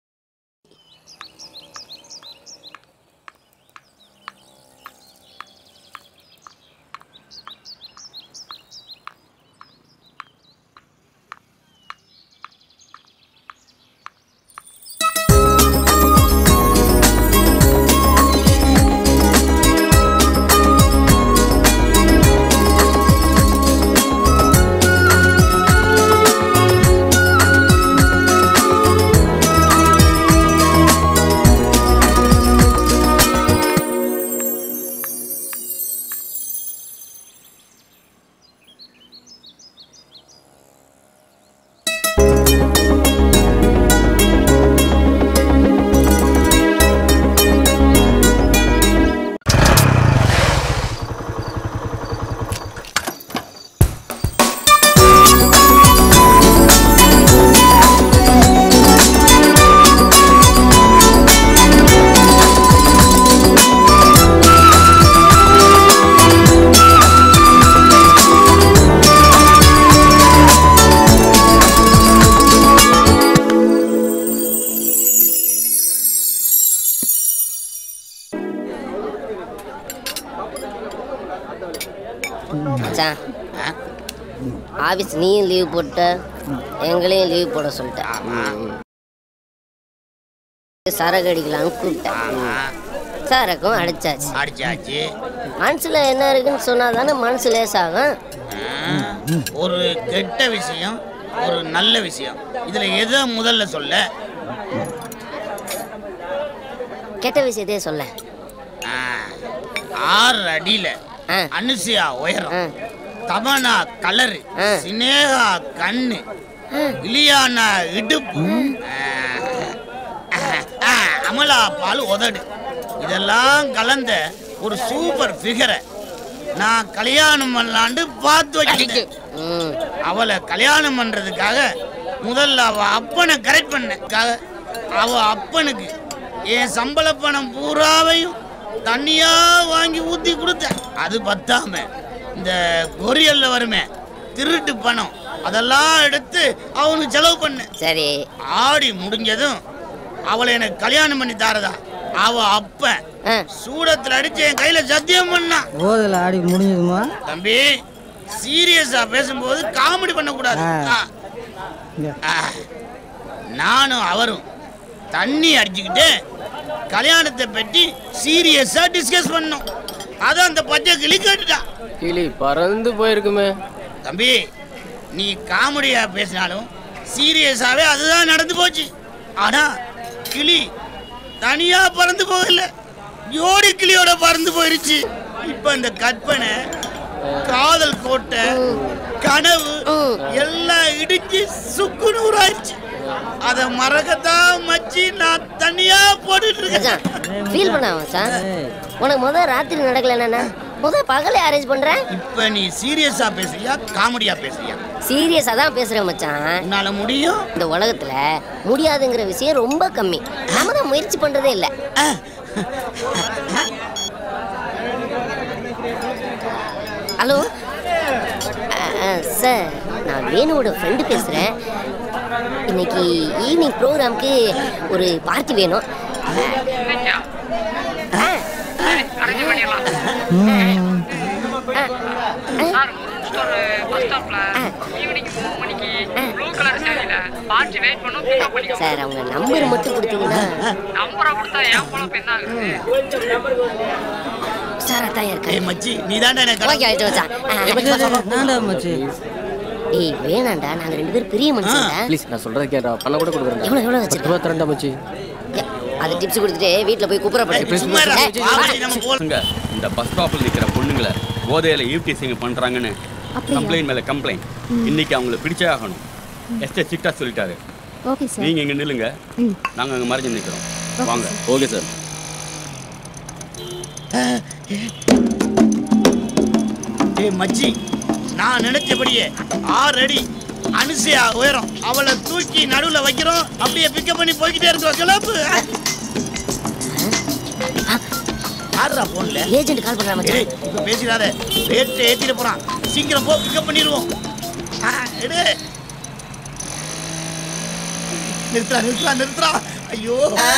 ஆஃபீஸ் நீயும் லீவ் போட்ட எங்களையும் லீவ் போட சொல்லிட்டேன். சரக்கு அடிக்கலாம்னு கூப்பிட்டேன். சரக்கும் அடிச்சாச்சு. மனசுல என்ன இருக்குன்னு சொன்னா தானே மனசு லேசாகும். ஒரு கெட்ட விஷயம் ஒரு நல்ல விஷயம் இதுல எதை முதல்ல சொல்ல? கெட்ட விஷயத்தையே சொல்ல. 6 அடியில அனுசியா உயரம், தமனா கலரு, சினேகா கண்ணு, இலியானா இடுப்பு, அமலா பால் உதடு, இதெல்லாம் கலந்த ஒரு சூப்பர் ஃபிகரை நான் கல்யாணம் பண்ணலான்னு பார்த்து வச்சிருக்கேன். அவளை கல்யாணம் பண்றதுக்காக முதல்ல அவ அப்பனை கரெக்ட் பண்ண. அவ அப்பனுக்கு என் சம்பள பணம் பூராவையும் தண்ணியா வாங்கி ஊத்தி கொடுத்தேன். அது பத்தாம இந்த கொரியல்ல வருமே திருட்டு பணம் அதெல்லாம் எடுத்து அவனுக்கு செலவு பண்ண. சரி. ஆடி முடிஞ்சதும் அவளை எனக்கு கல்யாணம் பண்ணி தாரதா அவ அப்ப சூடத்துல அடிச்சு என் கையில சத்தியம் பண்ணான். போதில் ஆடி முடிஞ்சதுமா? தம்பி சீரியஸா பேசும்போது காமெடி பண்ணக்கூடாது. நானும் அவரும் தண்ணி அடிச்சுக்கிட்டு கல்யாணத்தை பற்றி சீரியஸா டிஸ்கஸ் பண்ணோம். அதான் அந்த பச்சை கிளி கேட்டுட்டா. கிளி பறந்து போயிருக்குமே. தம்பி நீ காமெடியா பேசினாலும் சீரியஸாவே அதுதான் நடந்து போச்சு. ஆனா கிளி தனியா பறந்து போகல, ஜோடி கிளியோட பறந்து போயிருச்சு. இப்ப இந்த கற்பனை காதல் கோட்டை கனவு எல்லாம் இடிச்சு சுக்கு நூறாயிருச்சு. அத மறக்கத்தான் மச்சி நான் தனியா போட்டுட்டு இருக்கேன். ஃபீல் பண்ண மச்சான். உனக்கு முதல் ராத்திரி நடக்கலன்னா முதல் பகலே அரேஞ்ச் பண்றேன். இப்ப நீ சீரியஸா பேசுறியா காமெடியா பேசுறியா? சீரியஸா தான் பேசுறேன் மச்சான். என்னால முடியும். இந்த உலகத்துல முடியாதுங்கிற விஷயம் ரொம்ப கம்மி. நாம தான் முயற்சி பண்றதே இல்ல. ஹலோ சார், நான் வேணுவோட ஃப்ரெண்டு பேசுறேன். இன்னைக்கு ஈவினிங் ப்ரோக்ராம்க்கு ஒரு பார்ட்டி வேணும். சார் அவங்க நம்பர் மட்டும் கொடுத்தீங்கன்னா. சார் அதான் இருக்கா மச்சி நீ தான்டா எனக்கு. ஓகே ஆயிட்டு வச்சான். மச்சி ஏய் வேணாண்டா, நாங்க ரெண்டு பேரும் பெரிய மனுஷங்க. ப்ளீஸ் நான் சொல்றத கேட்டா பண்ண கூட கொடுக்குறேன். எவ்வளவு வச்சிருக்க? 10 ரூபாய் தரேன்டா மச்சி. அது டிப்ஸ் கொடுத்துட்டு வீட்ல போய் குப்புறப்படு. இந்த பஸ் ஸ்டாப்ல நிக்கிற பொண்ணுங்களை போதையில ஈவ்டீசிங் பண்றாங்கன்னு கம்ப்ளைண்ட் மேல கம்ப்ளைண்ட். இன்னைக்கு அவங்கள பிடிச்சே ஆகணும். எஸ்டே சிட்டா சொல்லிட்டாரு. Okay sir. நீங்க இங்க நில்லுங்க, நாங்க அங்க மறைஞ்சு நிக்கிறோம். வாங்க. Okay sir. ஏய் மச்சி, நான் நினைச்சபடியே 6 அடி அனுசையா உயரம் அவளை தூக்கி நடுவுல வைக்கிறோம். அப்படியே பிக்கப் பண்ணி போய்கிட்டே இருக்கோம். கிளப்பு. யாரா போன்ல? ஏஜென்ட் கால் பண்றாங்க மச்சான். இப்ப பேசிடாத, ரேட் ஏத்திட்டு போறான். சீக்கிரம் போ, பிக்கப் பண்ணிடுவோம். எடு. நிறுத்துறா. ஐயோ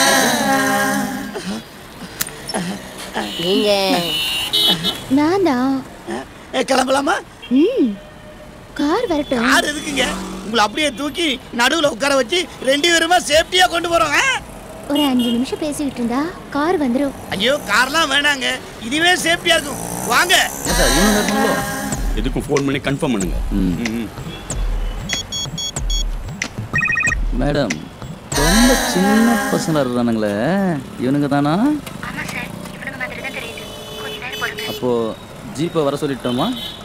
நீங்க நான் தான். கிளம்பலாமா? கார் வரட்டும். கார் எதுக்குங்க? உங்களை அப்படியே தூக்கி நடுவுல உட்கார வச்சு 2 பேருமா சேஃப்டியா கொண்டு போறோம். ஒரு 5 நிமிஷம் பேசிக்கிட்டு இருந்தா கார் வந்துரும். ஐயோ கார்லாம் வேணாங்க, இதுவே சேஃப்டியா இருக்கும். வாங்க. எதுக்கும் ஃபோன் பண்ணி கன்ஃபார்ம் பண்ணுங்க. மேடம் ரொம்ப சின்ன பசங்க இருக்கானுங்களே, இவனுங்க தானா? அப்போ ஜீப்பை வர சொல்லிட்டோமா?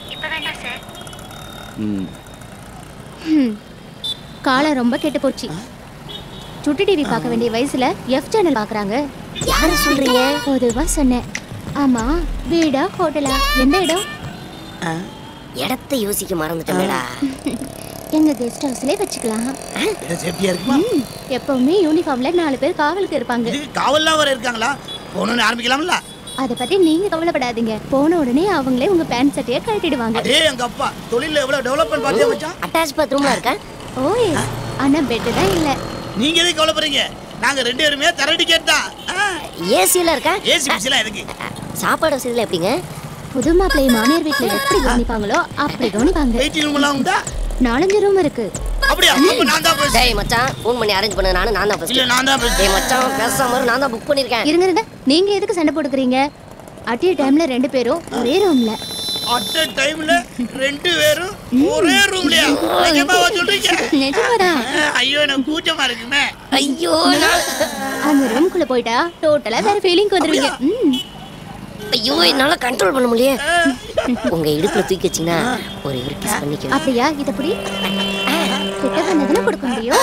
காலம் ரொம்ப கெட்டு போச்சு. சுட்டி டிவி பார்க்க வேண்டிய வயசுல எஃப் சேனல் பார்க்கறாங்க. யார சொல்றீங்க? பொதுவா சொன்னேன். ஆமா, வீடா ஹோட்டலா? எந்த இடம்? இடத்தை யோசிக்க மறந்துட்டேன்டா. எங்க கெஸ்ட் ஹவுஸ்லயே வச்சுக்கலாம். இது சேஃப்டியா இருக்குமா? எப்பவுமே யூனிஃபார்ம்ல 4 பேர் காவலுக்கு இருப்பாங்க. இது காவல்லாம் வர இருக்காங்களா? போணும்னு ஆரம்பிக்கலாம்ல? அத பத்தி நீங்க கவலைப்படாதீங்க. போன உடனே அவங்களே உங்க பேண்ட் சட்டையை கழட்டிடுவாங்க. அடே எங்க அப்பா தொழில்ல எவ்வளவு டெவலப்மென்ட் பாத்தியா மச்சான்? அட்டாச் பாத்ரூம்ல இருக்கா? ஓய், ஆனா பெட் தான் இல்ல. நீங்க எதுக்கு கவலைப்படுறீங்க? நாங்க 2 பேருமே தர டிக்கெட் தான். ஏசில இருக்கா? ஏசி பிசில எதுக்கு? சாப்பாடு வசதில எப்படிங்க? புது மாப்பிள்ளை மாமியார் வீட்ல எப்படி கவனிப்பாங்களோ அப்படி கவனிப்பாங்க. வெயிட்டிங் ரூம் எல்லாம் உண்டா? 4 ரூம் இருக்கு. அப்படியே அப்ப நான் தான் பேசுறேன். டேய் மச்சான், ஃபோன் பண்ணி அரேஞ்ச் பண்ண நான் தான் ஃபர்ஸ்ட். இல்ல நான் தான் பேசுறேன். டேய் மச்சான், பேசாம நான் தான் புக் பண்ணிருக்கேன். இருங்க, நீங்க எதுக்கு சண்டை போட்டுக்கறீங்க? அட் டைம்ல 2 பேரும் ஒரே ரூம்ல. அட் டைம்ல 2 பேரும் ஒரே ரூம்லயா? நிஜமாவா சொல்றீங்க? நிஜமாதான். ஐயோ எனக்கு கூச்சமா இருக்குமே. ஐயோ அந்த ரூம்க்குள்ள போய்டா டோட்டலா வேற ஃபீலிங் வந்துருவீங்க. ஐயோ என்னால கண்ட்ரோல் பண்ண முடியல. உங்க இடுப்புல தூக்கி வச்சீங்கன்னா ஒரு கிஸ் பண்ணிக்க. அப்படியா? இத புடி. கிட்ட வந்ததுல கொடுக்க முடியும்.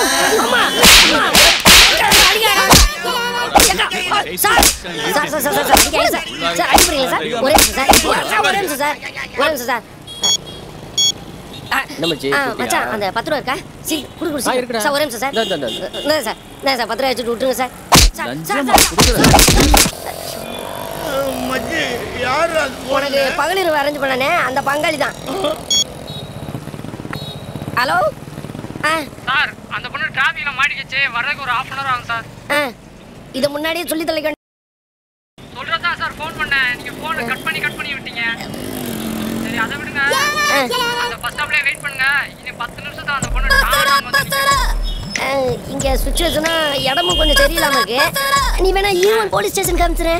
சார் அடிப்பீங்களா சார்? ஒரே நிமிஷம் சார். மச்சான் அந்த 10 ரூபா இருக்கா? சரி குடு சார். ஒரே நிமிஷம் சார். சார் 10 ரூபா வச்சுட்டு விட்டுருங்க சார். மச்சி யாரு அது? உனக்கு பகலிரவு அரேஞ்ச் பண்ணனே அந்த பங்காளி தான். ஹலோ சார் அந்த பொண்ணு டிராஃபிக்ல மாட்டிக்கிச்சு வர்றதுக்கு ஒரு 1/2 ஆகும் சார். இதை முன்னாடியே சொல்லி தொலைக்க சொல்றதா சார் ஃபோன் பண்ணேன். நீங்க ஃபோனை கட் பண்ணி விட்டீங்க. சரி அதை விடுங்க. அந்த பஸ் ஸ்டாப்லயே வெயிட் பண்ணுங்க. இன்னும் 10 நிமிஷம் தான் அந்த பொண்ணு இங்க சுச்சுவேஷனா இடமும் கொஞ்சம் சரியில்லாம இருக்கு. நீ வேணா ஈவன் போலீஸ் ஸ்டேஷன் காமிச்சிரு.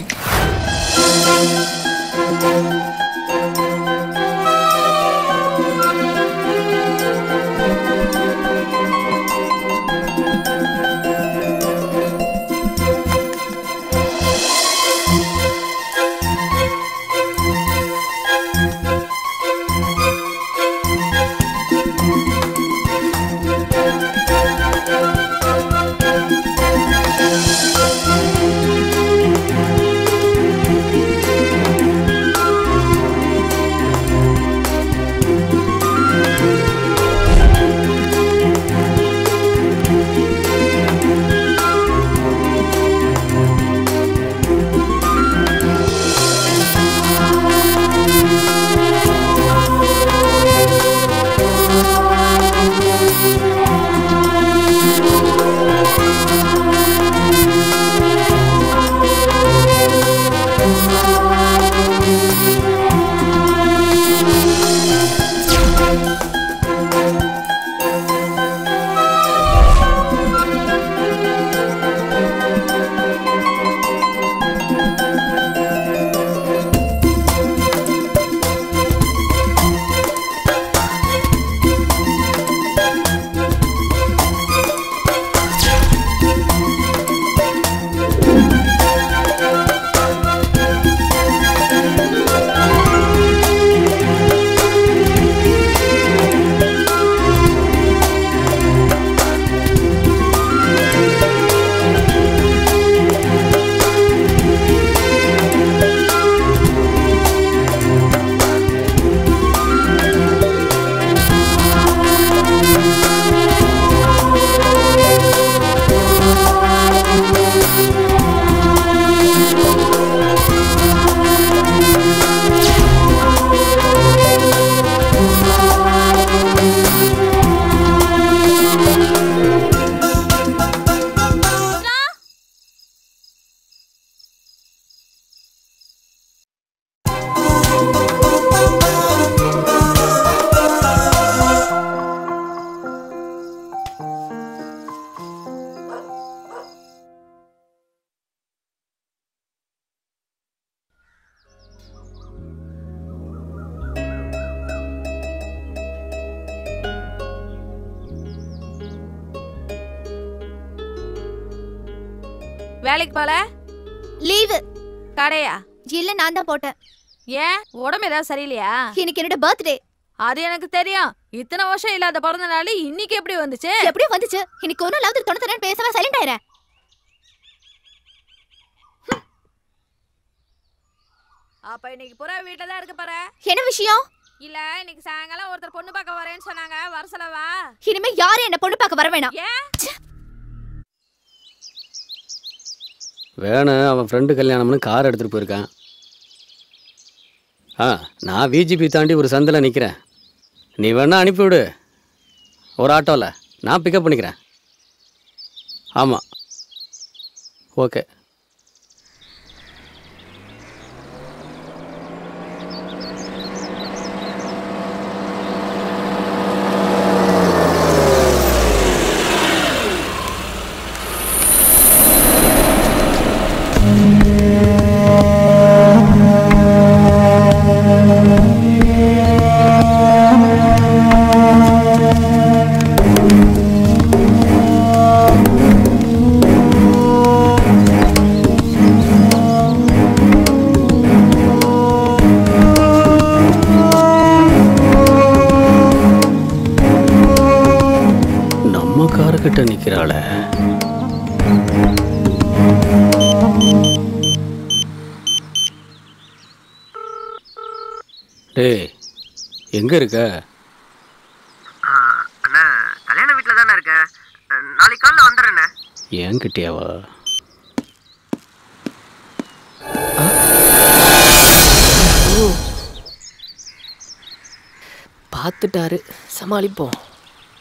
வேலைக்கு போல? லீவு. கடையா? இல்ல நான் தான் போட்டேன். ஏன் உடம்பு ஏதாவது சரியில்லையா? இன்னைக்கு என்னோட பர்த்டே. அது எனக்கு தெரியும். இத்தனை வருஷம் இல்லாத பிறந்த நாள் இன்னைக்கு எப்படி வந்துச்சு? எப்படி வந்துச்சு? இன்னைக்கு ஒரு நாள் தொண்ணு பேசாம சைலண்ட் ஆயிரேன். அப்ப இன்னைக்கு புறா வீட்டுல தான் இருக்க பாரு. என்ன விஷயம்? இல்ல இன்னைக்கு சாயங்காலம் ஒருத்தர் பொண்ணு பார்க்க வரேன்னு சொன்னாங்க. வர சொல்லவா? இனிமே யாரும் என்ன பொண்ணு பார்க்க வர வேணாம். வேணும் அவன் ஃப்ரெண்டு கல்யாணம்னு கார் எடுத்துகிட்டு போயிருக்கான். நான் விஜிபி தாண்டி ஒரு சந்தில் நிற்கிறேன். நீ வேணா அனுப்பிவிடு ஒரு ஆட்டோவில், நான் பிக்கப் பண்ணிக்கிறேன். ஆமாம், ஓகே. கிட்ட நிக்கிறாள. டேய் எங்க இருக்க? அண்ணா கல்யாண வீட்டில் தானே இருக்கேன். நாளைக்கு காலைல வந்துடுறேண்ணே. என்கிட்டயாவா? பார்த்துட்டாரு, சமாளிப்போம்.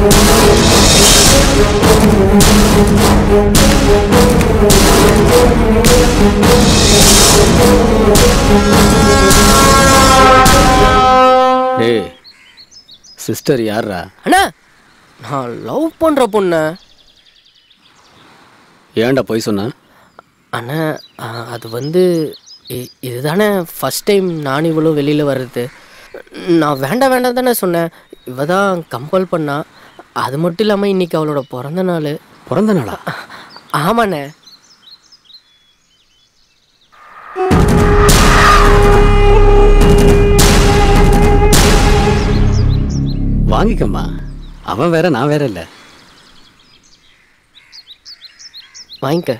டேய் சிஸ்டர் யாரா? அண்ணா நான் லவ் பண்ற பொண்ணு. ஏன்டா போய் சொன்ன? அண்ணா அது வந்து இதுதானே ஃபர்ஸ்ட் டைம் நான் இவ்வளோ வெளியில் வர்றது. நான் வேண்டாம் தானே சொன்னேன். இவ தான் கம்பல் பண்ணா. அது மட்டும் இல்லாமல் இன்னைக்கு அவளோட பிறந்த நாள். பிறந்த நாளா? ஆமாண்ணே. வாங்கிக்கம்மா. அவன் வேற நான் வேற இல்லை. வாங்கிக்க.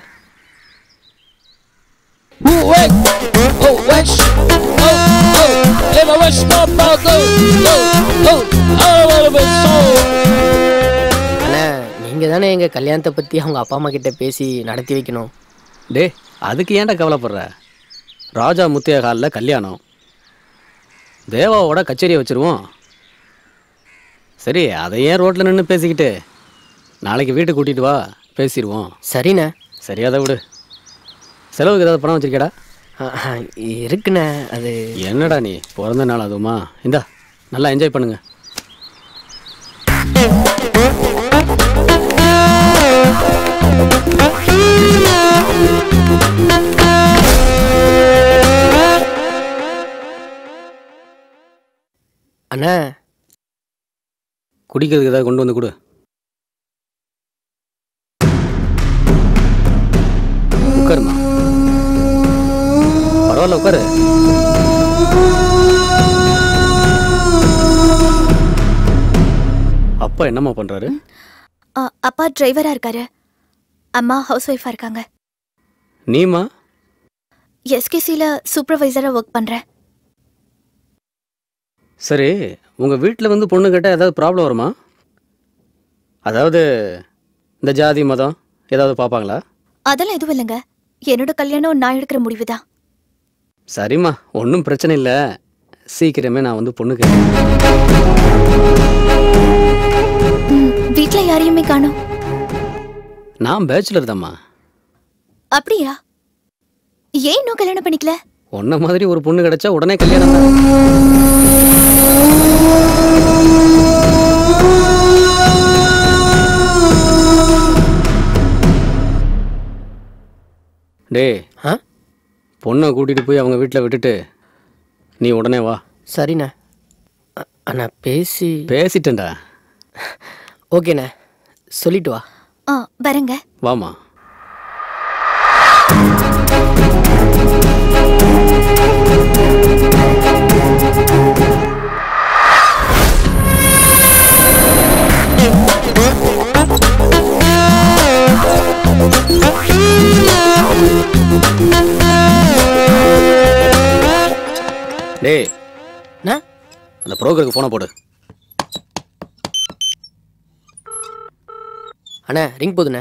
அண்ணா நீங்கள் தானே எங்கள் கல்யாணத்தை பற்றி அவங்க அப்பா அம்மா கிட்ட பேசி நடத்தி வைக்கணும். டே அதுக்கு ஏன்டா கவலைப்படுற? ராஜா முத்தியா ஹாலில் கல்யாணம். தேவாவோட கச்சேரியை வச்சுருவோம். சரி அதை ஏன் ரோட்டில் நின்று பேசிக்கிட்டு நாளைக்கு வீட்டுக்கு கூட்டிகிட்டு வா, பேசிடுவோம். சரிண்ணே. சரி அதை விடு. செலவுக்கு ஏதாவது பணம் வச்சிருக்கேடா? இருக்குண்ணே. அது என்னடா நீ பிறந்த நாள் அதுவுமா? இந்தா நல்லா என்ஜாய் பண்ணுங்க. அண்ணா குடிக்கிறதுக்கு ஏதாவது கொண்டு வந்து கொடு. உட்காருமா. பரவாயில்ல உட்காரு. அப்பா என்னம்மா பண்றாரு? அப்பா டிரைவரா இருக்காரு. அம்மா ஹவுஸ் ஒய்ஃபா இருக்காங்க. நீமா? எஸ்கேசியில் சூப்பர்வைசரா ஒர்க் பண்றேன். சரி உங்கள் வீட்டில் வந்து பொண்ணு கேட்டால் ஏதாவது ப்ராப்ளம் வருமா? அதாவது இந்த ஜாதி மதம் ஏதாவது பார்ப்பாங்களா? அதெல்லாம் எதுவும் இல்லைங்க. என்னோட கல்யாணம் நான் எடுக்கிற முடிவு தான். சரிம்மா ஒன்றும் பிரச்சனை இல்லை. சீக்கிரமே நான் வந்து பொண்ணு கேட்குறேன். வீட்டில் யாரையுமே காணோம். நான் பேச்சுலர் தாம்மா. அப்படியா? ஏன் இன்னும் கல்யாணம் பண்ணிக்கல? உன்ன மாதிரி ஒரு பொண்ணு கிடைச்சா உடனே கல்யாணம் தான். டே பொண்ணை கூட்டிகிட்டு போய் அவங்க வீட்டில் விட்டுட்டு நீ உடனே வா. சரிண்ணே. அண்ணா பேசிட்டேன்டா. ஓகேண்ணே சொல்லிட்டு வா. வரேங்க. வாமா. டேய் அந்த புரோக்கருக்கு ஃபோனை போடு. அண்ணா ரிங் போதுண்ணே.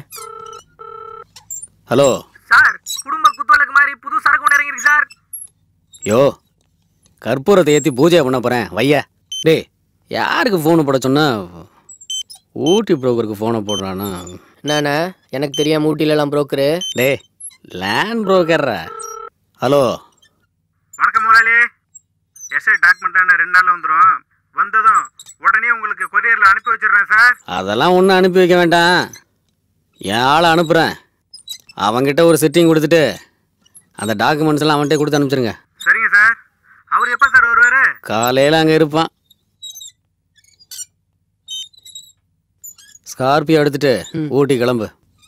ஹலோ சார், குடும்ப குத்துவலுக்கு மாதிரி புது சரக்கு ஒன்று இறங்கிருக்கு சார். யோ கற்பூரத்தை ஏற்றி பூஜை பண்ண போகிறேன் வையா. டேய் யாருக்கு ஃபோனு போட சொன்னா? ஊட்டி புரோக்கருக்கு ஃபோனை போடுறானா? என்னண்ணா எனக்கு தெரியாம ஊட்டிலலாம் புரோக்கரு? டே லேண்ட் புரோக்கர்ரா. ஹலோ வணக்கம் முதலாளி. எஸ்ஐ டாக்குமெண்ட் 2 நாள்ல வந்துடும். வந்ததும் உடனே உங்களுக்கு கொரியர்ல அனுப்பி வச்சிடுறேன் சார். அதெல்லாம் ஒன்றும் அனுப்பி வைக்க வேண்டாம். என் ஆளை அனுப்புகிறேன். அவங்கிட்ட ஒரு செட்டிங் கொடுத்துட்டு அந்த டாக்குமெண்ட்ஸ் எல்லாம் அவன்கிட்ட கொடுத்து அனுப்பிச்சிருங்க. சரிங்க சார். அவர் எப்போ சார் வருவாரு? காலையில் அங்கே இருப்பான். ஸ்கார்பியோ எடுத்துட்டு ஊட்டி கிளம்பு.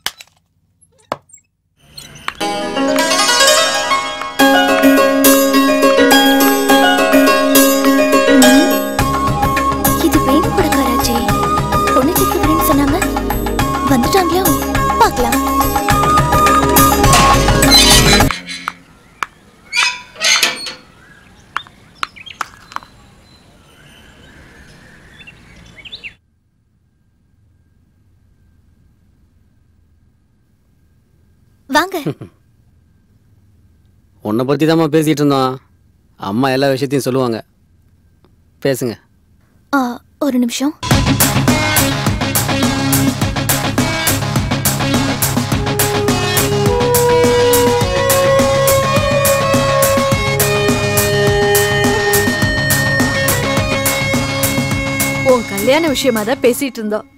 இது வேணும் படக்காராச்சே. பொண்ணு கேட்க வரேன்னு சொன்னாங்க. வந்துட்டாங்களோ பார்க்கலாம். வாங்க. உன்னை பற்றி தாம்மா பேசிகிட்டு இருந்தோம். அம்மா எல்லா விஷயத்தையும் சொல்லுவாங்க. பேசுங்க. ஒரு நிமிஷம். கல்யாண விஷயமா தான் பேசிட்டு இருந்தோம்.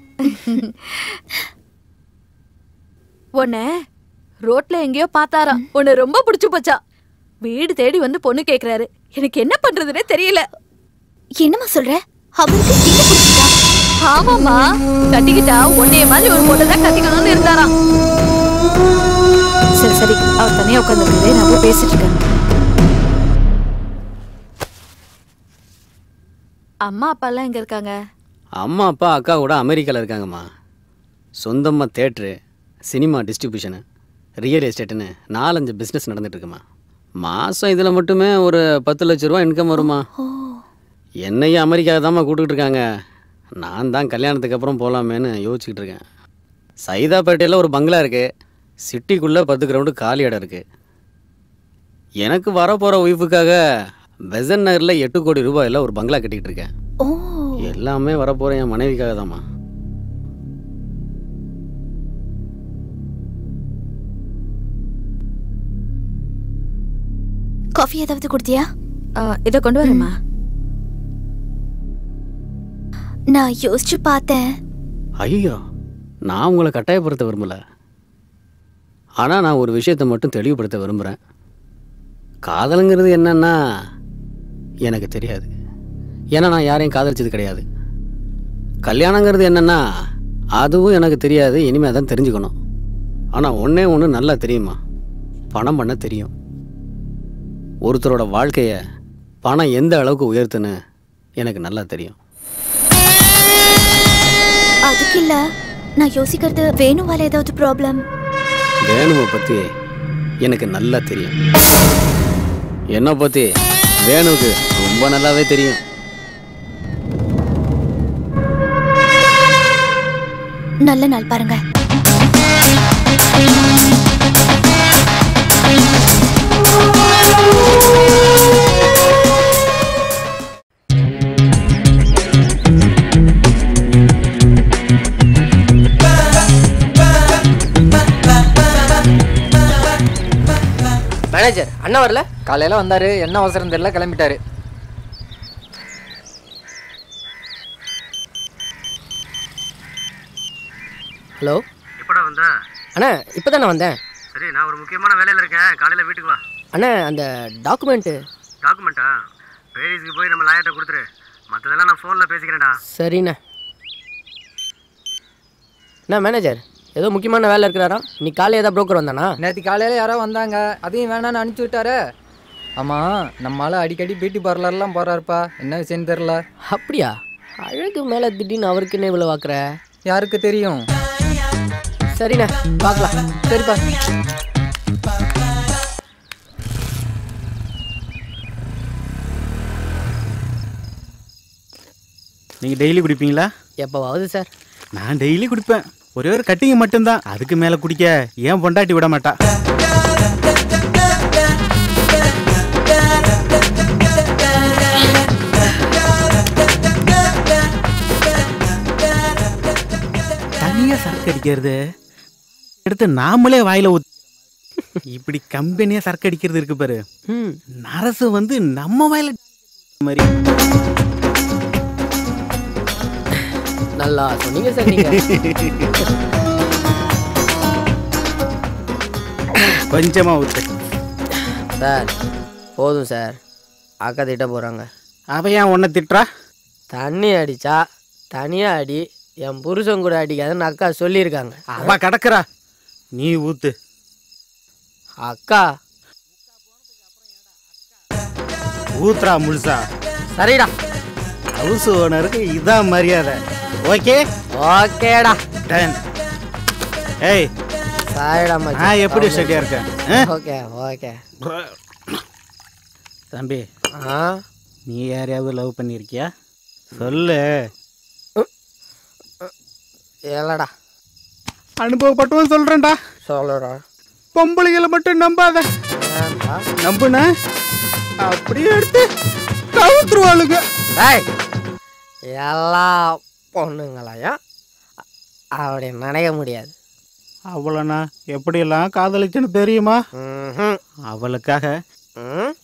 உன்னை ரோட்ல எங்கேயோ பார்த்தாராம். உன்னை ரொம்ப பிடிச்சு போச்சா. வீடு தேடி வந்து பொண்ணு கேக்குறாரு. எனக்கு என்ன பண்றதுன்னே தெரியல. என்னமா சொல்ற? அவருக்கு என்ன பிடிச்சிட்டா? ஆமாமா, கட்டிக்கிட்டா உன்னைய மாதிரி ஒரு பொண்ணு தான் கட்டிக்கணும்னு இருந்தாராம். சரி சரி, அவர் தனியா உட்காந்துருக்காரு, நான் போய் பேசிட்டு இருக்கேன். அம்மா அப்பா எல்லாம் எங்க இருக்காங்க? அம்மா அப்பா அக்கா கூட அமெரிக்காவில் இருக்காங்கம்மா. சொந்தமாக தேட்ரு, சினிமா டிஸ்ட்ரிபியூஷனு, ரியல் எஸ்டேட்டுன்னு 4-5 பிஸ்னஸ் நடந்துட்டுருக்குமா. மாதம் இதில் மட்டுமே ஒரு 10 லட்ச ரூபா இன்கம் வருமா. என்னையும் அமெரிக்காவை தாம்மா கூப்பிட்டுக்கிட்டு இருக்காங்க. நான் தான் கல்யாணத்துக்கு அப்புறம் போகலாமேன்னு யோசிச்சுக்கிட்டு இருக்கேன். சைதாப்பேட்டையில் ஒரு பங்களா இருக்குது. சிட்டிக்குள்ளே 10 கிரவுண்டு காலி இடம் இருக்குது. எனக்கு வரப்போகிற ஒய்ஃபுக்காக பெசன் நகரில் 8 கோடி ரூபாயில் ஒரு பங்களா கட்டிக்கிட்டு இருக்கேன். எல்லாமே வரப்போகிற என் மனைவிக்காக தாம்மா. காஃபி ஏதாவது கொடுத்தியா? இதை கொண்டு வரேம்மா. நான் யோசிச்சு பார்த்தேன். ஐயோ, நான் உங்களை கட்டாயப்படுத்த விரும்பலை. ஆனால் நான் ஒரு விஷயத்தை மட்டும் தெளிவுபடுத்த விரும்புகிறேன். காதலுங்கிறது என்னன்னா எனக்கு தெரியாது. ஏன்னா நான் யாரையும் காதலிச்சது கிடையாது. கல்யாணங்கிறது என்னன்னா அதுவும் எனக்கு தெரியாது. இனிமேல் தான் தெரிஞ்சுக்கணும். ஆனால் ஒன்றே ஒன்று நல்லா தெரியுமா, பணம் பண்ண தெரியும். ஒருத்தரோட வாழ்க்கையை பணம் எந்த அளவுக்கு உயர்த்துன்னு எனக்கு நல்லா தெரியும். அதுக்கு இல்ல, நான் யோசிக்கிறது வேணுவால ஏதாவது ப்ராப்ளம். வேணுவை பற்றி எனக்கு நல்லா தெரியும். என்னை பற்றி வேணுவுக்கு ரொம்ப நல்லாவே தெரியும். நல்ல நாள் பாருங்க. மேனேஜர் அண்ணா வரல? காலையில வந்தாரு, என்ன அவசரம் தெரியல, கிளம்பிட்டாரு. ஹலோ, எப்படா வந்த? அண்ணா இப்போ தான் நான் வந்தேன். சரி, நான் ஒரு முக்கியமான வேலையில் இருக்கேன். காலையில் வீட்டுக்கு வா. அண்ணா அந்த டாக்குமெண்ட்டு. டாக்குமெண்ட்டா? பேரிஸ்க்கு போய் நம்ம லாயர்கிட்ட கொடுத்துரு. மற்றதெல்லாம் நான் ஃபோனில் பேசிக்கிறேன்டா. சரிண்ணா. அண்ணா மேனேஜர் ஏதோ முக்கியமான வேலை இருக்கிறாரா? இன்னைக்கு காலையில் ஏதாவது புரோக்கர் வந்தானா? நேற்று காலையில் யாரோ வந்தாங்க, அதையும் வேணான்னு அனுப்பிச்சி விட்டாரு. ஆமாம், நம்மளால அடிக்கடி பியூட்டி பார்லர்லாம் போகிறாருப்பா. என்ன விஷயம்னு தெரில. அப்படியா? அழகு மேலே திடீர்னு அவருக்கு என்ன இவ்வளோ பார்க்குற? யாருக்கு தெரியும். சரிண்ணா, பார்க்கலாம். சரிப்பா. நீங்கள் டெய்லி குடிப்பீங்களா? எப்போவாவது சார். நான் டெய்லி குடிப்பேன். ஒரே ஒரு கட்டிங் மட்டும்தான். அதுக்கு மேலே குடிக்க ஏன் பொண்டாட்டி விட மாட்டா. தனியாக சரக்கு அடிக்கிறது எடுத்து நாமளே வாயில ஊத்தி இப்படி கம்பெனியா சரக்கு அடிக்கிறது இருக்கு பாரு. நரசு வந்து நம்ம வாயில மாதிரி. நல்லா சொன்னீங்க சார். நீங்க கொஞ்சமா ஊத்து சார். போதும் சார். அக்கா திட்ட போறாங்க. அவ ஏன் உன்னை திட்டுறா? தண்ணி அடிச்சா தனியா அடி, என் புருஷன் கூட அடிக்காதுன்னு அக்கா சொல்லியிருக்காங்க. அவ கிடக்குறா, நீ ஊத்து. அக்கா ஊத்துறா முழுசா. சரிடா. ஹவுஸ் ஓனருக்கு இதான் மரியாதை. ஓகே ஓகேடா. டன். ஏய் சாரிடா மச்சான். நான் எப்படி சரியா இருக்கேன்? Okay okay. தம்பி, நீ யாரையாவது லவ் பண்ணியிருக்கியா? சொல்லு. ஏலடா. அனுபவப்பட்டவன் சொல்றேன்டா. சொல்லுடா. பொம்பளைகளை மட்டும் நம்பாத. நம்புன அப்படியே எடுத்து கவுத்துருவாளுங்க. எல்லா பொண்ணுங்களையும் அப்படி நினைக்க முடியாது. அவளை எப்படியெல்லாம் காதலிச்சுன்னு தெரியுமா? அவளுக்காக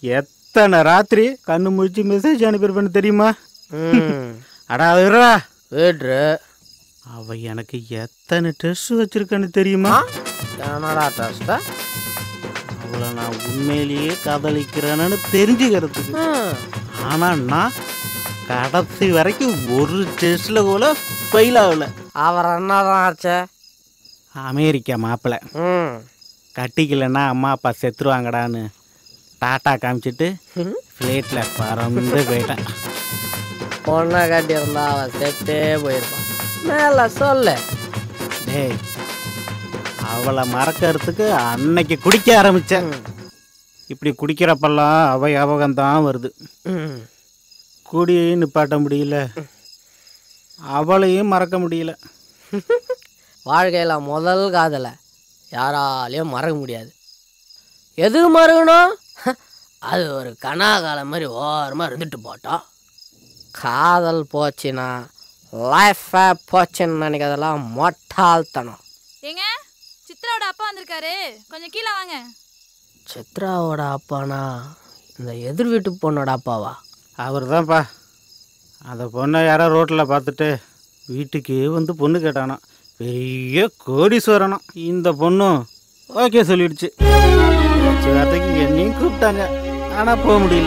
எத்தனை ராத்திரி கண்ணு முடிச்சு மெசேஜ் அனுப்பியிருப்பேன்னு தெரியுமா? அடா வேட்ரு அவ எனக்கு எத்தனை ட்ரெஸ் வச்சிருக்கேன்னு தெரியுமா? என்னடா ட்ரெஸ்டா? அவளை நான் உண்மையிலேயே காதலிக்கிறேன்னு தெரிஞ்சுக்கிறதுக்கு. ஆனா நான் கடைசி வரைக்கும் ஒரு டெஸ்ட்ல கூட ஃபெயில் ஆகல. அவர் என்னதான் ஆச்சு? அமெரிக்கா மாப்பிள்ளை கட்டிக்கலன்னா அம்மா அப்பா செத்துருவாங்கடான்னு டாட்டா காமிச்சிட்டு ஃப்ளைட்டில் பறந்து போயிட்டேன். பொண்ணை கட்டியிருந்தா அவன் செத்தே போயிருப்பான். மேல சொல்லு. டேய், அவளை மறக்கிறதுக்கு அன்னைக்கு குடிக்க ஆரம்பித்தேன். இப்படி குடிக்கிறப்பெல்லாம் அவ ஞாபகம்தான் வருது. குடியையும் நிப்பாட்ட முடியல, அவளையும் மறக்க முடியல. வாழ்க்கையில் முதல் காதலை யாராலையும் மறக்க முடியாது. எது மறக்கணும்? அது ஒரு கனாகாலம் மாதிரி ஓரமாக இருந்துட்டு போட்டோம். காதல் போச்சுன்னா லைஃபை போச்சுன்னு நினைக்கிறதெல்லாம் மொட்டாள்தனம். ஏங்க, சித்ராவோட அப்பா வந்திருக்காரு, கொஞ்சம் கீழே வாங்க. சித்ராவோட அப்பானா இந்த எதிர் வீட்டு பொண்ணோட அப்பாவா? அவர் தான்ப்பா. அந்த பொண்ணை யாரோ ரோட்டில் பார்த்துட்டு வீட்டுக்கு வந்து பொண்ணு கேட்டானோ. பெரிய கோடீஸ்வரனா. இந்த பொண்ணும் ஓகே சொல்லிடுச்சு. வார்த்தைக்கு என்னையும் கூப்பிட்டாங்க, ஆனால் போக முடியல.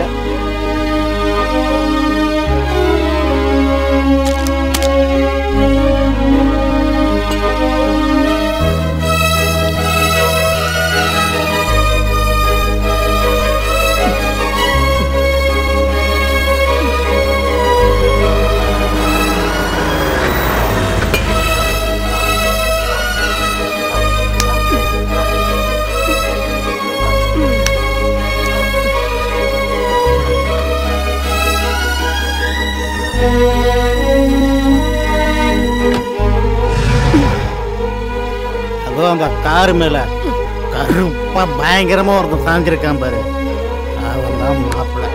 அதுவும் அந்த காரு மேல கருப்பா பயங்கரமா ஒருத்தன் சாஞ்சிருக்கான் பாரு, அவன் தான் மாப்பிள்ளை.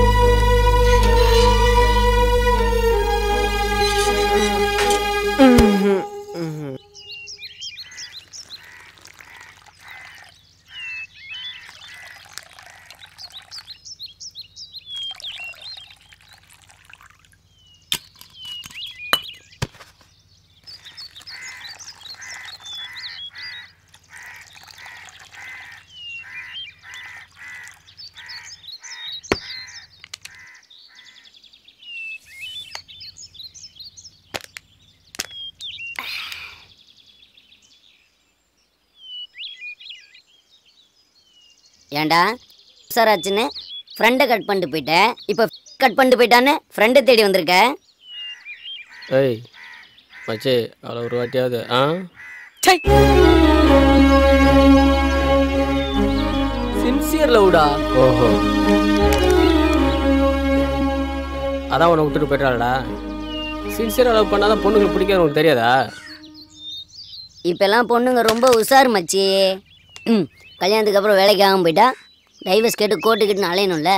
ஏண்டா சார் ஆச்சுன்னு ஃப்ரெண்டை கட் பண்ணிட்டு போயிட்டேன், இப்போ கட் பண்ணிட்டு போயிட்டான்னு ஃப்ரெண்டை தேடி வந்திருக்க. ஏய் மச்சே, அவளை ஒரு வாட்டியாவது சின்சியர் லவ்டா. ஓஹோ, அதான் உன்னை விட்டுட்டு போயிட்டாளடா. சின்சியராக லவ் பண்ணாதான் பொண்ணுங்களுக்கு பிடிக்காது, உனக்கு தெரியாதா? இப்போல்லாம் பொண்ணுங்க ரொம்ப உஷார் மச்சி. கல்யாணத்துக்கு அப்புறம் வேலைக்கு ஆகாமல் போயிட்டா டைவர்ஸ் கேட்டு கோட்டுக்கிட்டு அலையணும்ல.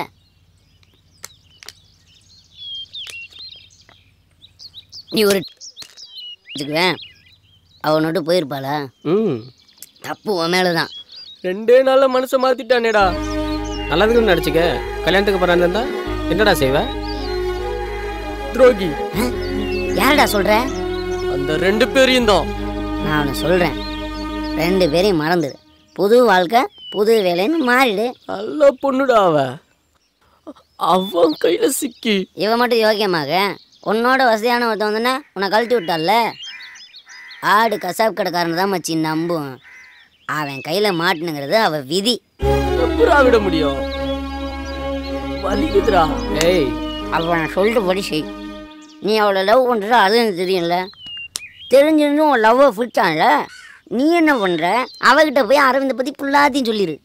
நீ ஒரு வச்சுக்குவேன், அவனோட்டு போயிருப்பாளா? தப்பு உன் மேலே தான். 2 நாள்ல மனசை மாத்திட்டானேடா. நல்லதுக்குன்னு நடிச்சுக்க. கல்யாணத்துக்கு அப்புறம் இருந்தா என்னடா செய்வ? துரோகி. யாரடா சொல்ற? அந்த 2 பேரையும் தான் நான் அவனை சொல்றேன். 2 பேரையும் மறந்துடு, புது வாழ்க்கை புது வேலைன்னு மாறிடு. நல்ல பொண்ணுடா அவ. அவன் கையில சிக்கி இவன் மட்டும் யோக்கியமாக உன்னோட வசதியான ஒருத்தன் வந்துன்னா உன்னை கழட்டி விட்டால. ஆடு கசாப் கடைக்காரன் தான் மச்சி நம்பும். அவன் கையில மாட்டுனுங்கிறது அவ விதி. எப்படா விட முடியும்? வலிக்குதுடா. ஏய், அவன் சொல்லிட்டு படி செய். நீ அவளை லவ் பண்ணுற அது எனக்கு தெரியும்ல. தெரிஞ்சிருந்தும் உன் லவ்வை பிடிச்சான்ல, நீ என்ன பண்ணுற? அவகிட்ட போய் அரவிந்தை பற்றி ஃபுல்லாத்தையும் சொல்லிடு.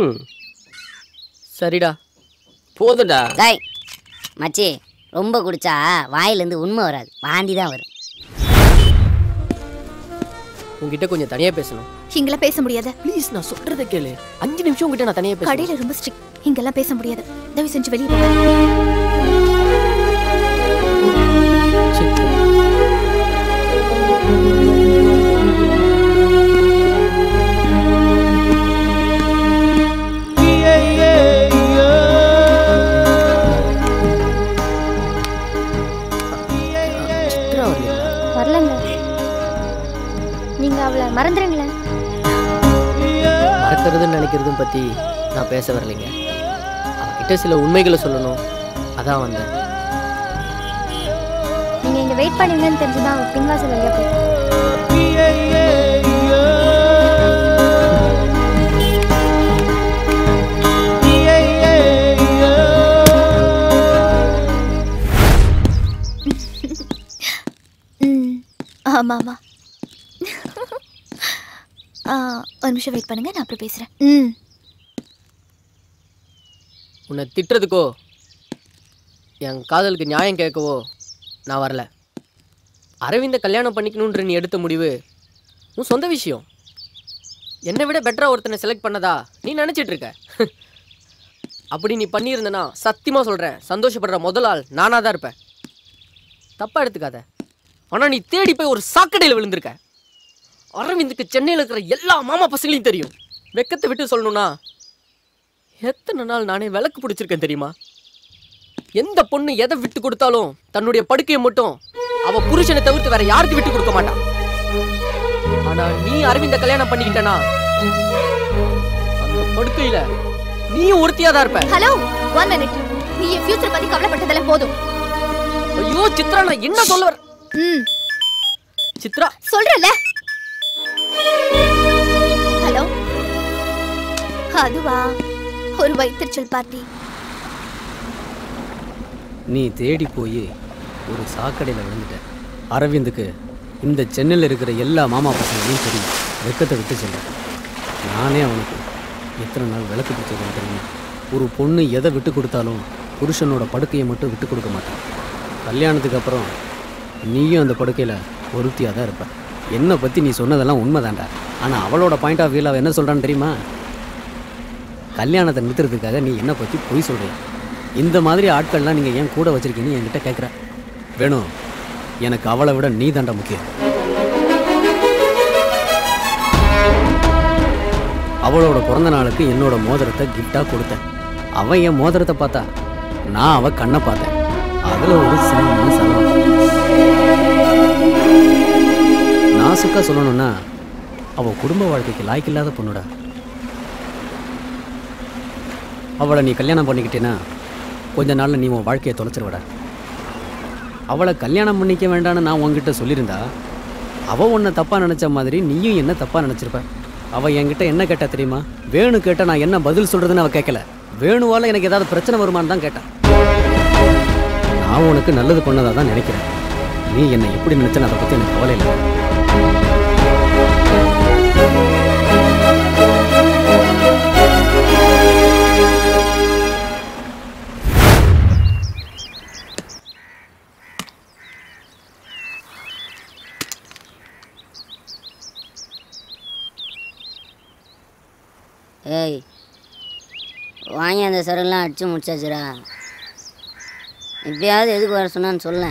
சரிடா, போதுடா. டாய் மச்சி, ரொம்ப குடிச்சா வாயிலேருந்து உண்மை வராது, வாந்தி தான் வரும். உங்ககிட்ட கொஞ்சம் தனியா பேசணும். இங்கெல்லாம் பேச முடியாது. ப்ளீஸ், நான் சொல்றத கேளு. 5 நிமிஷம் உங்ககிட்ட நான் தனியா பேசணும். கடையில ரொம்ப ஸ்ட்ரிக்ட், இங்கெல்லாம் பேச முடியாது. தயவு செஞ்சு வெளியே போங்க. சித்ரா வரல. வைக்கிறதும் பற்றி நான் பேச வரலைங்க. அவகிட்ட சில உண்மைகளை சொல்லணும், அதான் வந்தேன். நீங்க இங்க வெயிட் பண்ணுங்கன்னு தெரிஞ்சுதான் அவர் பின்வாசல் வழியா போயிட்டார். ஆமா ஆமா. ஒரு நிமிஷம் வெயிட் பண்ணுங்க, நான் அப்புறம் பேசுறேன். உன்னை திட்டுறதுக்கோ என் காதலுக்கு நியாயம் கேட்கவோ நான் வரல. அரவிந்த கல்யாணம் பண்ணிக்கணுன்ற நீ எடுத்த முடிவு உன் சொந்த விஷயம். என்னை விட பெட்டராக ஒருத்தனை செலக்ட் பண்ணதா நீ நினச்சிட்டு இருக்க. அப்படி நீ பண்ணியிருந்தனா சத்தியமாக சொல்கிறேன், சந்தோஷப்படுற முதல் ஆள் நானாக தான் இருப்பேன். தப்பாக எடுத்துக்காத. ஆனால் நீ தேடி போய் ஒரு சாக்கடையில் விழுந்திருக்க. அரவிந்துக்கு சென்னையில் இருக்கிற எல்லா மாமா பசங்களையும் தெரியும். வெக்கத்தை விட்டு சொல்லணும்னா எத்தனை நாள் நானே விளக்கு பிடிச்சிருக்கேன் தெரியுமா? எந்த பொண்ணு எதை விட்டு கொடுத்தாலும் தன்னுடைய படுக்கையை மட்டும் அவ புருஷனை தவிர்த்து வேற யாருக்கு விட்டு கொடுக்க மாட்டான். ஆனா நீ அரவிந்த கல்யாணம் பண்ணிக்கிட்டனா அந்த படுக்கையில நீயும் ஒருத்தியா தான் இருப்ப. Hello, 1 minute. நீ என் ஃபியூச்சர் பத்தி கவலைப்பட்டதெல்லாம் போதும். ஐயோ சித்ரா, நான் என்ன சொல்ல வர? சித்ரா சொல்றல. ஹலோ, அதுவா ஒரு வயிற்றுச்சல் பார்ட்டி. நீ தேடி போய் ஒரு சாக்கடையில் விழுந்துட்ட. அரவிந்துக்கு இந்த சென்னையில் இருக்கிற எல்லா மாமா பசங்களையும் தெரியும். வெக்கத்தை விட்டு சொல்ல. நானே அவனுக்கு எத்தனை நாள் விளக்கு பிடிச்சிருக்கேன் தெரியுமா? ஒரு பொண்ணு எதை விட்டு கொடுத்தாலும் புருஷனோட படுக்கையை மட்டும் விட்டு கொடுக்க மாட்டான். கல்யாணத்துக்கு அப்புறம் நீயும் அந்த படுக்கையில் ஒருத்தியாக தான் இருப்ப. என்னை பற்றி நீ சொன்னதெல்லாம் உண்மைதான்டா. ஆனால் அவளோட பாயிண்ட் ஆஃப் வியூவில் அவள் என்ன சொல்கிறான்னு தெரியுமா? கல்யாணத்தை நிறுத்துறதுக்காக நீ என்னை பற்றி பொய் சொல்கிற. இந்த மாதிரி ஆட்கள்லாம் நீங்கள் ஏன் கூட வச்சுருக்கீங்கன்னு என்கிட்ட கேட்குற. வேணும், எனக்கு அவளை விட நீ தாண்டா முக்கியம். அவளோட பிறந்த நாளுக்கு என்னோட மோதிரத்தை கிஃப்டாக கொடுத்தேன். அவன் என் மோதிரத்தை பார்த்தா, நான் அவள் கண்ணை பார்த்தேன். அதில் ஒரு சின்ன சலம். நாசுக்கா சொல்லணும்னா அவள் குடும்ப வாழ்க்கைக்கு லாய்க்கில்லாத பொண்ணுடா. அவளை நீ கல்யாணம் பண்ணிக்கிட்டேன்னா கொஞ்ச நாளில் நீ உன் வாழ்க்கையை தொலைச்சிருவடா. அவளை கல்யாணம் பண்ணிக்க வேண்டான்னு நான் உங்ககிட்ட சொல்லியிருந்தா அவள் உன்னை தப்பாக நினச்ச மாதிரி நீயும் என்ன தப்பாக நினச்சிருப்ப. அவள் என்கிட்ட என்ன கேட்டா தெரியுமா? வேணு கேட்டால் நான் என்ன பதில் சொல்கிறதுன்னு அவள் கேட்கல. வேணுவால் எனக்கு ஏதாவது பிரச்சனை வருமானு தான் கேட்டான். நான் உனக்கு நல்லது பண்ணதாக தான் நினைக்கிறேன். நீ என்னை எப்படி நினச்சேன்னு அதை பற்றி எனக்கு கவலை இல்லை. ஏய், வாங்கி அந்த சரக்குலாம் அடிச்சு முடிச்சாச்சுடா. இப்பயாவது எதுக்கு வர சொன்னான்னு சொல்ல.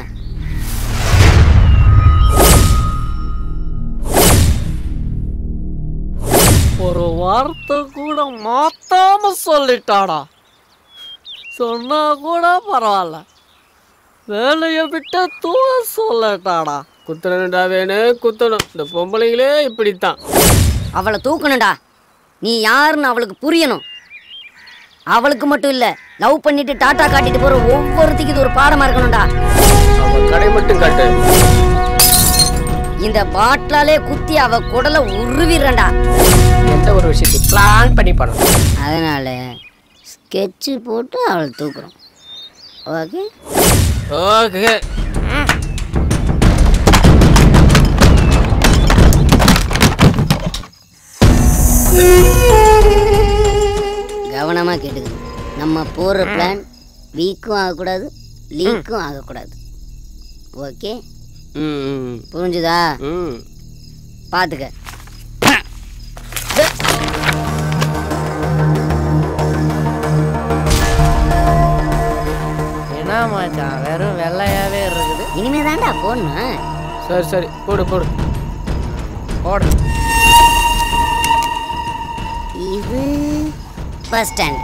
ஒரு வார்த்தை கூட மாத்தாம சொல்லிட்டாடா. சொன்னா கூட பரவாயில்ல, வேலையை விட்டு தூர சொல்லட்டாடா. குத்தணும்டா வேணு, குத்தணும். இந்த பொம்பளைங்களே இப்படித்தான். அவளை தூக்கணும்டா. நீ யாருன்னு அவளுக்கு புரியணும். அவளுக்கு மட்டும் இல்ல, லவ் பண்ணிட்டு டாட்டா காட்டிட்டு போற ஒவ்வொருத்திக்கு இது ஒரு பாடமா இருக்கணும்டா. அவ கடை மட்டும் காட்டு. இந்த பாட்டிலாலே குத்தி அவ குடலை உருவிடுறா. எந்த ஒரு விஷயத்தையும் பிளான் பண்ணி பண்ணணும். அதனால ஸ்கெட்சு போட்டு அவளை தூக்குறோம். Okay okay. கவனமா கேட்டுக்கணும். நம்ம போடுற பிளான் வீக்கும் ஆகக்கூடாது, லீக்கும் ஆகக்கூடாது. ஓகே, புரிஞ்சுதா? பாத்துக்க. என்ன மச்சான் வெறும் வெள்ளையாவே இருக்குது? இனிமே தாண்டா போடணும். சரி சரி, போடு போடு போடு. இது பஸ் ஸ்டாண்ட்.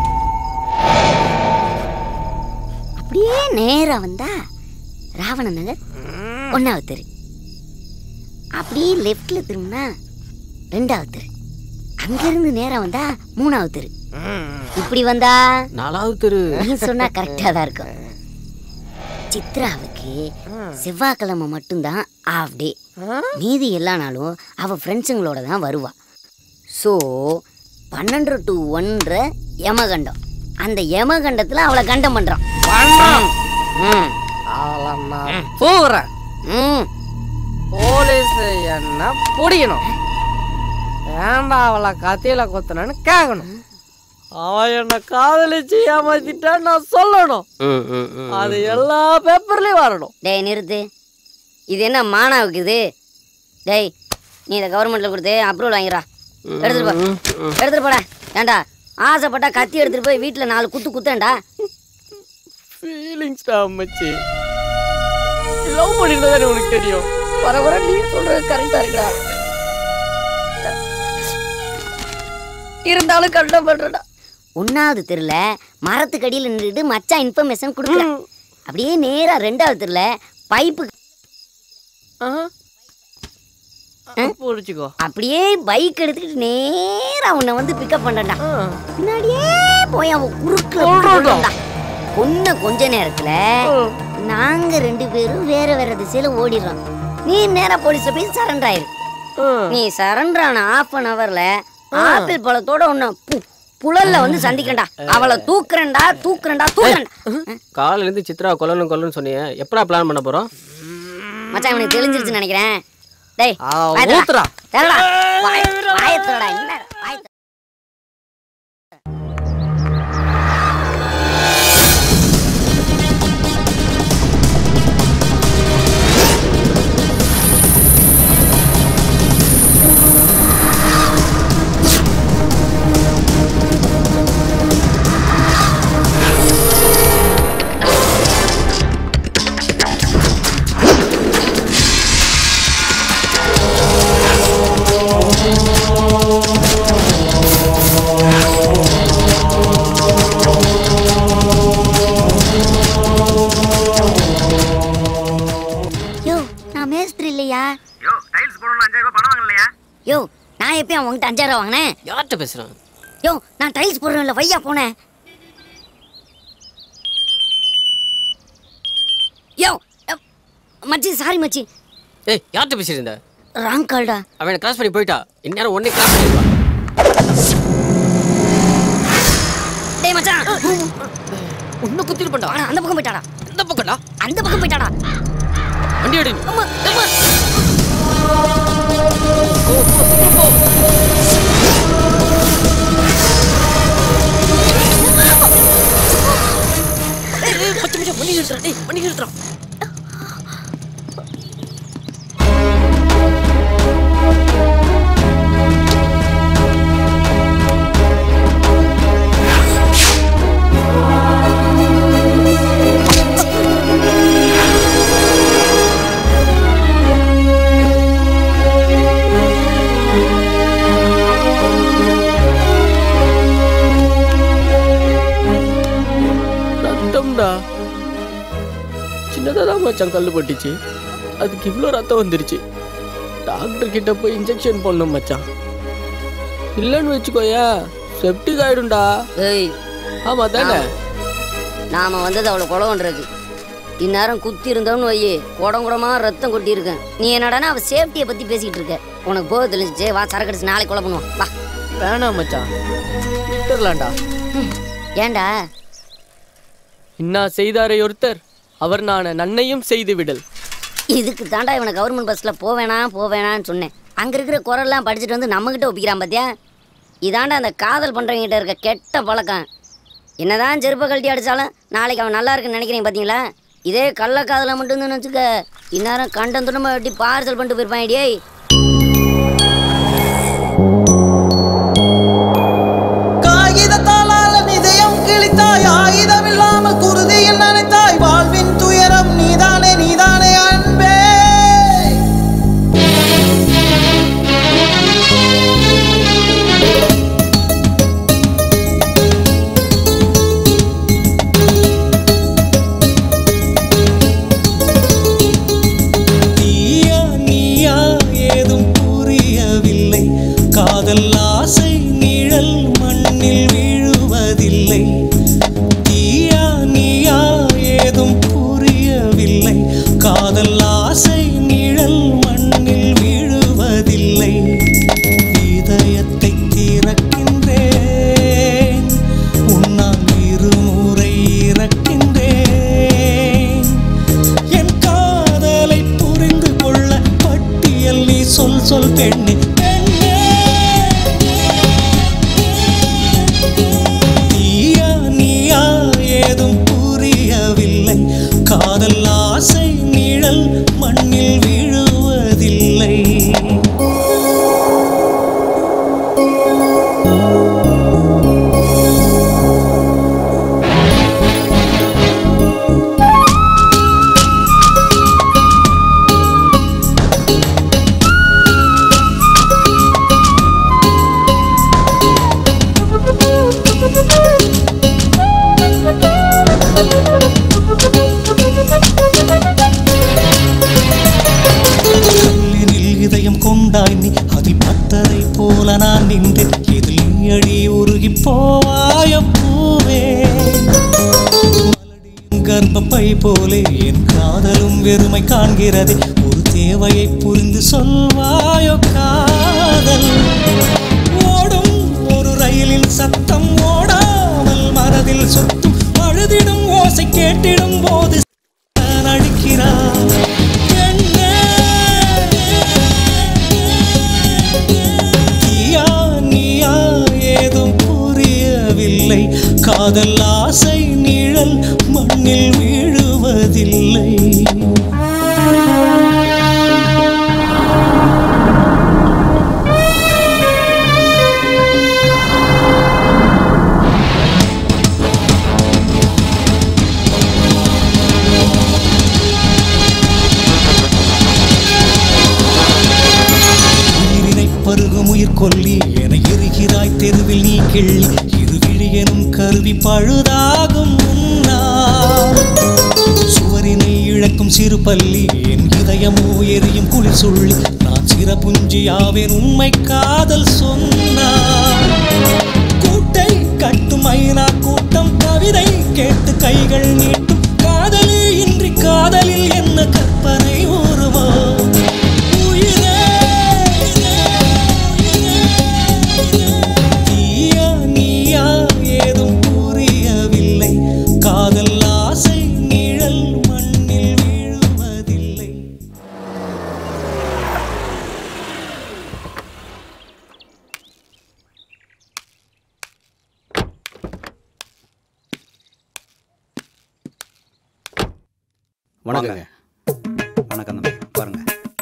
அப்படியே நேரா வந்தா ராவண நகர் 1வது தெரு. அப்படியே லெஃப்ட்ல திரும்பினா 2வது தெரு. அங்கிருந்து நேரா வந்தா 3வது தெரு, இப்படி வந்தா 4வது தெரு. நீ சொன்னா கரெக்டா தான் இருக்கும். சித்ராவுக்கு செவ்வாய்க்கிழமை மட்டும்தான் ஆஃப் டே, மீதி எல்லா நாளும் அவ ஃப்ரெண்ட்ஸுங்களோட தான் வருவா. ஸோ 12 to 1 யமகண்டம். அந்த யமகண்டத்தில் அவளை கண்டம் பண்றான். அவளை நான் போகிறேன். போலீஸ் என்ன பிடிக்கணும், ஏன்டா அவளை கத்தியில குத்துனன்னு கேட்கணும். அவன் என்ன காதலிச்சு ஏமாத்திட்டா நான் சொல்லணும். அது எல்லா பேப்பர்லயும் வரணும். டேய் நிறுத்து, இது என்ன மானாவுக்கு இது? டேய் நீ இதை கவர்மெண்ட்ல கொடுத்து அப்ரூவல் வாங்கிடா. எடுத்துட்டு போடா. ஏண்டா ஆசைப்பட்டா கத்தி எடுத்துட்டு போய் வீட்டுல 4 குத்து குத்தேன்டா. ஃபீலிங்ஸ்டா அம்மச்சி, லவ் பண்ணிட்டு உனக்கு தெரியும். வர வர நீ சொல்றது கரெக்டா இருக்குடா, இருந்தாலும் கண்டம் பண்றடா. 1வது தெருல மரத்துக்கடியில் நின்றுட்டு மச்சான் இன்ஃபர்மேஷன் கொடுக்கல. அப்படியே நேரா 2வது தெருல பைப்பு புடிச்சுக்கோ. அப்படியே பைக் எடுத்துக்கிட்டு நேரா உன்னை வந்து பிக்கப் பண்ணடா. பின்னாடியே போய் அவன் குறுக்குல கொஞ்ச நேரத்துல நாங்க 2 பேரும் வேற வேற திசையில ஓடிடுறோம். நீ நேரா போலீஸ்ல போய் சரண்டர் ஆயிரு. நீ சரண்டர் ஆன 1/2 hourல ஆப்பிள் பழத்தோட உன்னை புழல்ல வந்து சந்திக்கண்டா. அவளை தூக்குறேன்டா. காலையில இருந்து சித்ரா கொல்லணும் சொன்னீங்க, எப்படா பிளான் பண்ண போறோம்? மச்சான் இவனுக்கு தெரிஞ்சிருச்சுன்னு நினைக்கிறேன். டேய் ஊத்துறா. தெரடா வாயத்தடா. என்ன வாயத்த யோ நான் எப்பயும் அவங்ககிட்ட 5000 ரூபா வாங்கினேன். யார்கிட்ட பேசுறேன்? யோ நான் டைல்ஸ் போடுறேன்ல வையா போனேன். யோ மச்சி சாரி மச்சி. ஏய் யார்கிட்ட பேசிருந்த? ராங் கால்டா. அவனை கிராஸ் பண்ணி போயிட்டா. இந்நேரம் ஒண்ணே கிராஸ் பண்ணிடுவா. டேய் மச்சான் ஒண்ணு குத்திட்டு பண்ணா. அந்த பக்கம் போய்ட்டாடா. இந்த பக்கம்டா. அந்த பக்கம் போய்ட்டாடா. வண்டி எடு. அம்மா அம்மா. பத்து நிமிஷம் வண்டி நிறுத்துறா. டேய் வண்டி நிறுத்துறா. சின்னதாக மச்சான் கல் பட்டுச்சு, அதுக்கு இவ்வளோ ரத்தம் வந்துருச்சு. டாக்டர் கிட்ட போய் இன்ஜெக்ஷன் பண்ணணும் மச்சான். இல்லைன்னு வச்சுக்கோயா செப்டிக் ஆயிடும்டா. ஏய் ஆமா தானே, நாம வந்தது அவளை கொலை பண்றது. இந்நேரம் குத்தி இருந்தவன்னு வையே குடங்குடமா ரத்தம் கொட்டி இருக்கேன். நீ என்னடானா அவ சேஃப்டியை பத்தி பேசிட்டு இருக்க. உனக்கு போக தெரிஞ்சிச்சு, வா சரக்கு அடிச்சு நாளைக்கு கொலை பண்ணுவோம் வா. வேணாம் மச்சான் விட்டுறலாம்டா. ஏண்டா? இன்னா செய்தாரே ஒருத்தர், அவர் நான் நன்னையும் செய்து விடல். இதுக்கு தாண்டா இவனை கவர்மெண்ட் பஸ்ல போவேணான்னு சொன்னேன். அங்க இருக்கிற குரல்லாம் படிச்சுட்டு வந்து நம்ம கிட்ட ஒப்பிக்கிறான் பாத்தியா. இதாண்டா அந்த காதல் பண்றவங்கிட்ட இருக்க கெட்ட பழக்கம். என்னதான் செருப்பை கழட்டி அடிச்சாலும் நாளைக்கு அவன் நல்லா இருக்குன்னு நினைக்கிறேன் பாத்தீங்களா. இதே கள்ள காதலை மட்டும்தான் வச்சுக்க, இந்நேரம் கண்டம் துணமா வெட்டி பார்சல் பண்ணிட்டு போயிருப்பான். டேய் காகிதத்தால் நிதயம் கிழித்தாய், ஆயுதம் இல்லாமல் குருதியில் நினைத்தாய். வாழ்வின் துயரம் நீதானே நீதானே அன்பே. நீயா நீயா சொல் பெண்ணே பெண்ணே. நீயா நீயா ஏதும் புரியவில்லை, காதல் ஆசை நிழல் மண்ணில் விழுவதில்லை. இதயம் கொண்டாய் நீ அதில் பத்தரை போல நான் நின்றேன், இதில் நீ அடி உருகி போவாய பூவே. கர்ப்பப்பை போலே என் காதலும் வெறுமை காண்கிறதே, ஒரு தேவையை புரிந்து சொல்வாயோ காதல். ஓடும் ஒரு ரயிலில் சத்தம் ஓடாமல் மனதில் சுத்தும், அழுதிடும் ஓசை கேட்டிடும் போது நடிக்கிறார். காதல் ஆசை நிழல் மண்ணில் வீழுவதில்லை. உயிரினை பருகும் உயிர் கொல்லி என எரிகிறாய் தெருவில் நீ கிள்ளி, எனும் கருவி பழுதாகும் முன்னால். சுவரினை இழக்கும் சிறு பள்ளி என் இதயமோ எரியும் குளிர் சொல்லி, நான் சிறப்புஞ்சியாவேன் உண்மை காதல் சொன்னார். கூட்டை கட்டும் மைனா கூட்டம் கவிதை கேட்டு கைகள் நீட்டும், காதலே இன்றி காதலில் என்ன கற்பனை உருவோ. ஏதும் புரியவில்லை, காதல் ஆசை நிழல் மண்ணில் வீழுவதில்லை. வணக்கங்க. வணக்கம் தம்பி, பாருங்க.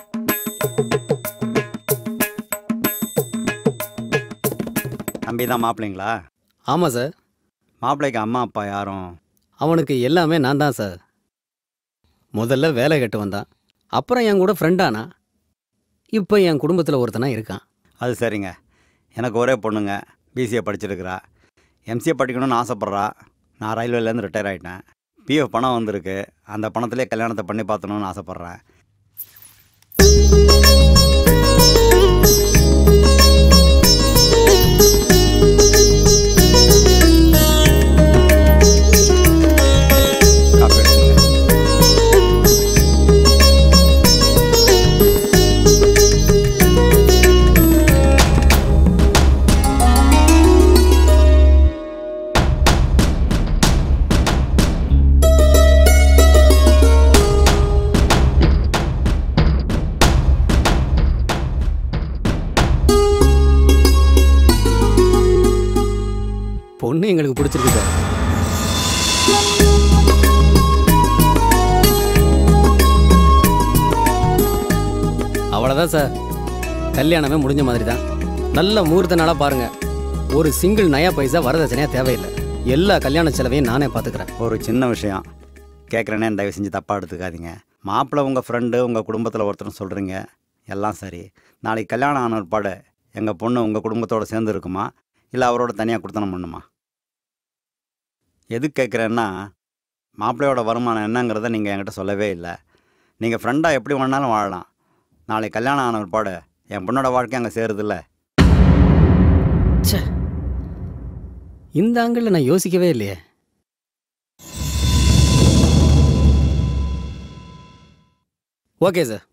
தம்பி தான் மாப்பிள்ளைங்களா? ஆமாம் சார். மாப்பிள்ளைக்கு அம்மா அப்பா யாரும்? அவனுக்கு எல்லாமே நான் தான் சார். முதல்ல வேலை கட்டு வந்தான், அப்புறம் என் கூட ஃப்ரெண்டானா, இப்போ என் குடும்பத்தில் ஒருத்தனா இருக்கான். அது சரிங்க. எனக்கு ஒரே பொண்ணுங்க, பிசிஏ படிச்சிருக்கிறா, எம்சிஏ படிக்கணும்னு ஆசைப்பட்றா. நான் ரயில்வேலேருந்து ரிட்டையர் ஆகிட்டேன். பிஎஃப் பணம் வந்திருக்கு, அந்த பணத்திலே கல்யாணத்தை பண்ணி பார்த்தணும்னு ஆசைப்பட்றேன். பொண்ணு எங்களுக்கு பிடிச்சிருக்கு சார். அவ்வளோதான் சார், கல்யாணமே முடிஞ்ச மாதிரி தான். நல்ல முகூர்த்த நாளாக பாருங்க. ஒரு சிங்கிள் நயா பைசா வரதட்சணையாக தேவையில்லை. எல்லா கல்யாண செலவையும் நானே பார்த்துக்கிறேன். ஒரு சின்ன விஷயம் கேட்குறேனே, தயவு செஞ்சு தப்பாக எடுத்துக்காதீங்க. மாப்பிள்ளை உங்கள் ஃப்ரெண்டு, உங்கள் குடும்பத்தில் ஒருத்தர் சொல்கிறீங்க, எல்லாம் சரி. நாளைக்கு கல்யாணம் ஆன ஒருபாடு எங்கள் பொண்ணு உங்கள் குடும்பத்தோடு சேர்ந்து இருக்குமா, இல்லை அவரோட தனியாக கொடுத்தனம் பண்ணுமா? எது கேட்குறேன்னா, மாப்பிள்ளையோட வருமானம் என்னங்கிறத நீங்கள் என்கிட்ட சொல்லவே இல்லை. நீங்கள் ஃப்ரெண்டாக எப்படி வேணாலும் வாழலாம். நாளைக்கு கல்யாணம் ஆன ஒருபாடு என் பொண்ணோட வாழ்க்கை அங்கே சேருதில்ல. இந்த ஆங்கிளில் நான் யோசிக்கவே இல்லையே. ஓகே சார்,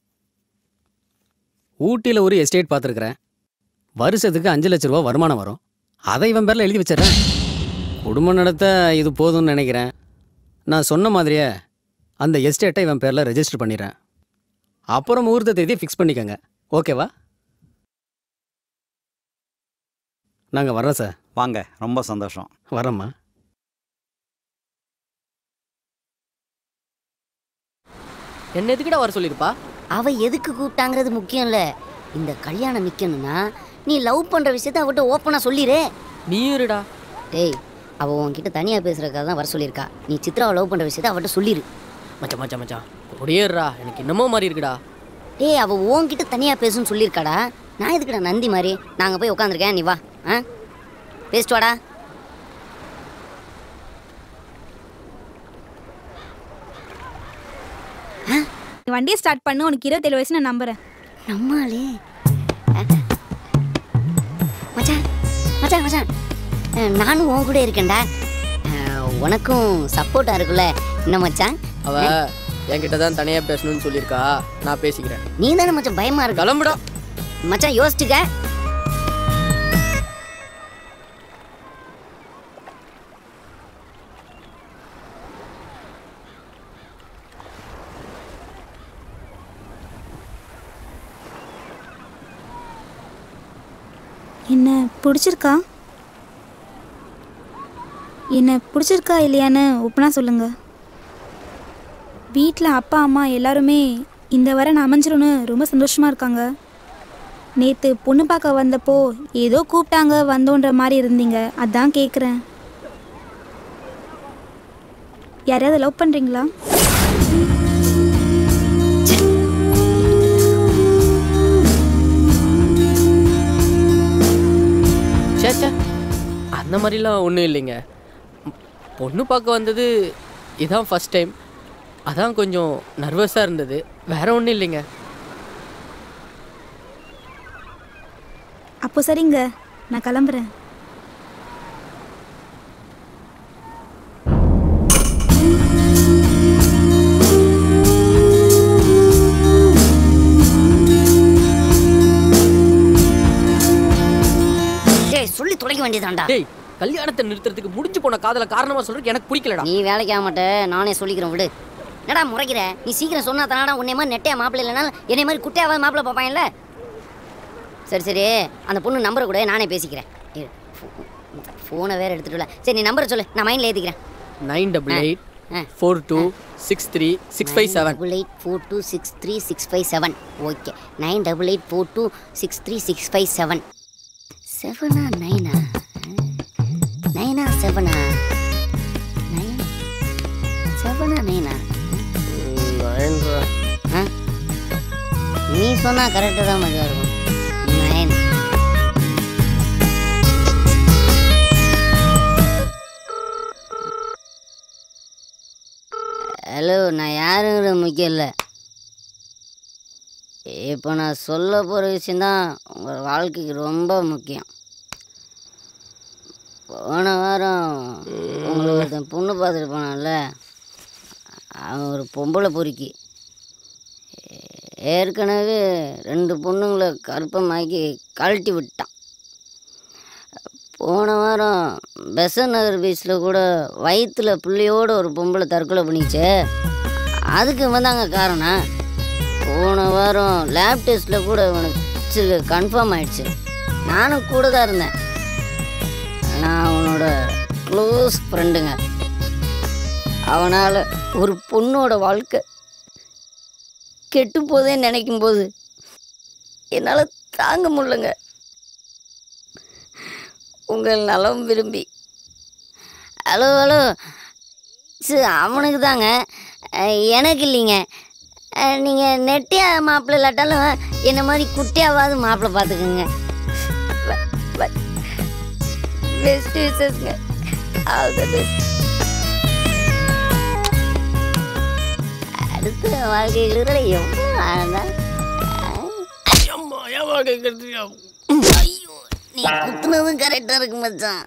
ஊட்டியில் ஒரு எஸ்டேட் பார்த்துருக்குறேன். வருஷத்துக்கு 5 லட்ச ரூபா வருமானம் வரும். அதை இவன் பேரில் எழுதி வச்சிடறேன். குடும்பம் நடத்த இது போதும்னு நினைக்கிறேன். நான் சொன்ன மாதிரியே அந்த எஸ்டேட்டை இவன் பேரில் ரெஜிஸ்டர் பண்ணிடுறேன். அப்புறம் முகூர்த்த தேதியை ஃபிக்ஸ் பண்ணிக்கோங்க. ஓகேவா? நாங்கள் வர்றோம் சார். வாங்க, ரொம்ப சந்தோஷம். வரோம்மா. என்ன எதுக்கிட்ட வர சொல்லிருப்பா? அவ எதுக்கு கூப்பிட்டாங்கிறது முக்கியம் இல்ல. இந்த கல்யாணம் நிக்கணும்னா நீ லவ் பண்ற விஷயத்த அவட்ட ஓப்பனா சொல்லிரு. நீ இருடா. டேய், அவ உன்கிட்ட தனியா பேசுறதுக்காக தான் வர சொல்லியிருக்கா. நீ சித்ராவை லவ் பண்ற விஷயத்த அவட்ட சொல்லிரு. மச்சான் மச்சான் மச்சான் ஒடியேறா, எனக்கு என்னமோ மாதிரி இருக்குடா. டேய், அவ உன்கிட்ட தனியா பேசுன்னு சொல்லியிருக்காடா. நான் எதுக்குடா நந்தி மாதிரி நாங்க போய் உட்காந்துருக்கேன், நீ வா. பேசிட்டு வாடா. வண்டியை ஸ்டார்ட் பண்ணு. உனக்கு 27 வயசு நான் நம்புறேன். நம்மாலே மச்சான் மச்சான் மச்சான் நானும் உன் கூட இருக்கேன்டா. உனக்கும் சப்போர்ட்டா இருக்குல்ல என்ன மச்சான்? அவ என்கிட்ட தான் தனியா பேசணும்னு சொல்லியிருக்கா. நான் பேசிக்கிறேன். நீ தானே மச்சான் பயமா இருக்கு. கிளம்புடா மச்சான், யோசிச்சுக்க. என்ன பிடிச்சிருக்கா? என்ன பிடிச்சிருக்கா இல்லையான்னு ஒப்பனா சொல்லுங்க. வீட்டில் அப்பா அம்மா எல்லாருமே இந்த வரன் அமைஞ்சிரும்னு ரொம்ப சந்தோஷமாக இருக்காங்க. நேற்று பொண்ணு பார்க்க வந்தப்போ ஏதோ கூப்பிட்டாங்க வந்தோன்ற மாதிரி இருந்தீங்க. அதான் கேட்குறேன். யாரையாவது லவ் பண்ணுறீங்களா? சேச்சா, அந்த மாதிரிலாம் ஒன்றும் இல்லைங்க. பொண்ணு பார்க்க வந்தது இதான் ஃபஸ்ட் டைம். அதான் கொஞ்சம் நர்வஸாக இருந்தது. வேற ஒன்றும் இல்லைங்க. அப்போ சரிங்க, நான் கிளம்புறேன். சொல்லி தொலைக்க வேண்டியதாண்டா. டேய், கல்யாணத்தை நிறுத்துறதுக்கு முடிஞ்சு போன காதல காரணமா சொல்றதுக்கு எனக்கு பிடிக்கலடா. நீ வேலைக்கு ஆக மாட்ட, நானே சொல்லிக்கிறேன் விடு. என்னடா முறைக்கிற? நீ சீக்கிரம் சொன்னா தானடா உன்னை மாதிரி நெட்டையா மாப்பிள்ளை இல்லைனா என்னை மாதிரி குட்டையாவது மாப்பிள்ளை பார்ப்பாங்கல்ல. சரி சரி, அந்த பொண்ணு நம்பரை கூட நானே பேசிக்கிறேன். ஃபோனை வேற எடுத்துட்டு. சரி, நீ நம்பரை சொல்லு, நான் மைண்டில் ஏற்றிக்கிறேன். 98842636557. 98842636557. ஓகே, 98842636557. 7 9 9 7 9 7 9. நீ சொன்னா கரெக்டாக தான் மஜா இருக்கும். 9. ஹலோ, நான் யாருங்கிற முக்கியம் இல்லை. இப்போ நான் சொல்ல போகிற விஷயந்தான் உங்கள் வாழ்க்கைக்கு ரொம்ப முக்கியம். போன வாரம் உங்களுக்கு ஒருத்தன் பொண்ணு பார்த்துட்டு போனான்ல, அவன் ஒரு பொம்பளை பொறுக்கி. ஏற்கனவே 2 பொண்ணுங்களை கற்பமாக்கி கழட்டி விட்டான். போன வாரம் பெசன் நகர் பீச்சில் கூட வயிற்றில் பிள்ளையோடு ஒரு பொம்பளை தற்கொலை பண்ணிச்சு. அதுக்கு வந்தாங்க காரணம். போன வாரம் லேப் டெஸ்ட்டில் கூட இவனுக்கு கன்ஃபார்ம் ஆயிடுச்சு. நானும் கூட தான் இருந்தேன். நான் அவனோட க்ளோஸ் ஃப்ரெண்டுங்க. அவனால் ஒரு பொண்ணோட வாழ்க்கை கெட்டு போதே நினைக்கும் போது என்னால் தாங்க முடியலங்க. உங்கள் நலம் விரும்பி. ஹலோ ஹலோ, அவனுக்கு தாங்க, எனக்கு இல்லைங்க. நீங்கள் நெட்டியா மாப்பிள்ளை இல்லாட்டாலும் என்ன மாதிரி குட்டியாவது மாப்பிள்ளை பார்த்துக்குங்க. பெஸ்ட் விஷஸ்ங்க. All the best. அடுத்த வாழ்க்கைகளை எவ்வளோ ஆனதா? ஐயோ, நீ குத்துனதும் கரெக்டாக இருக்கு மச்சான்.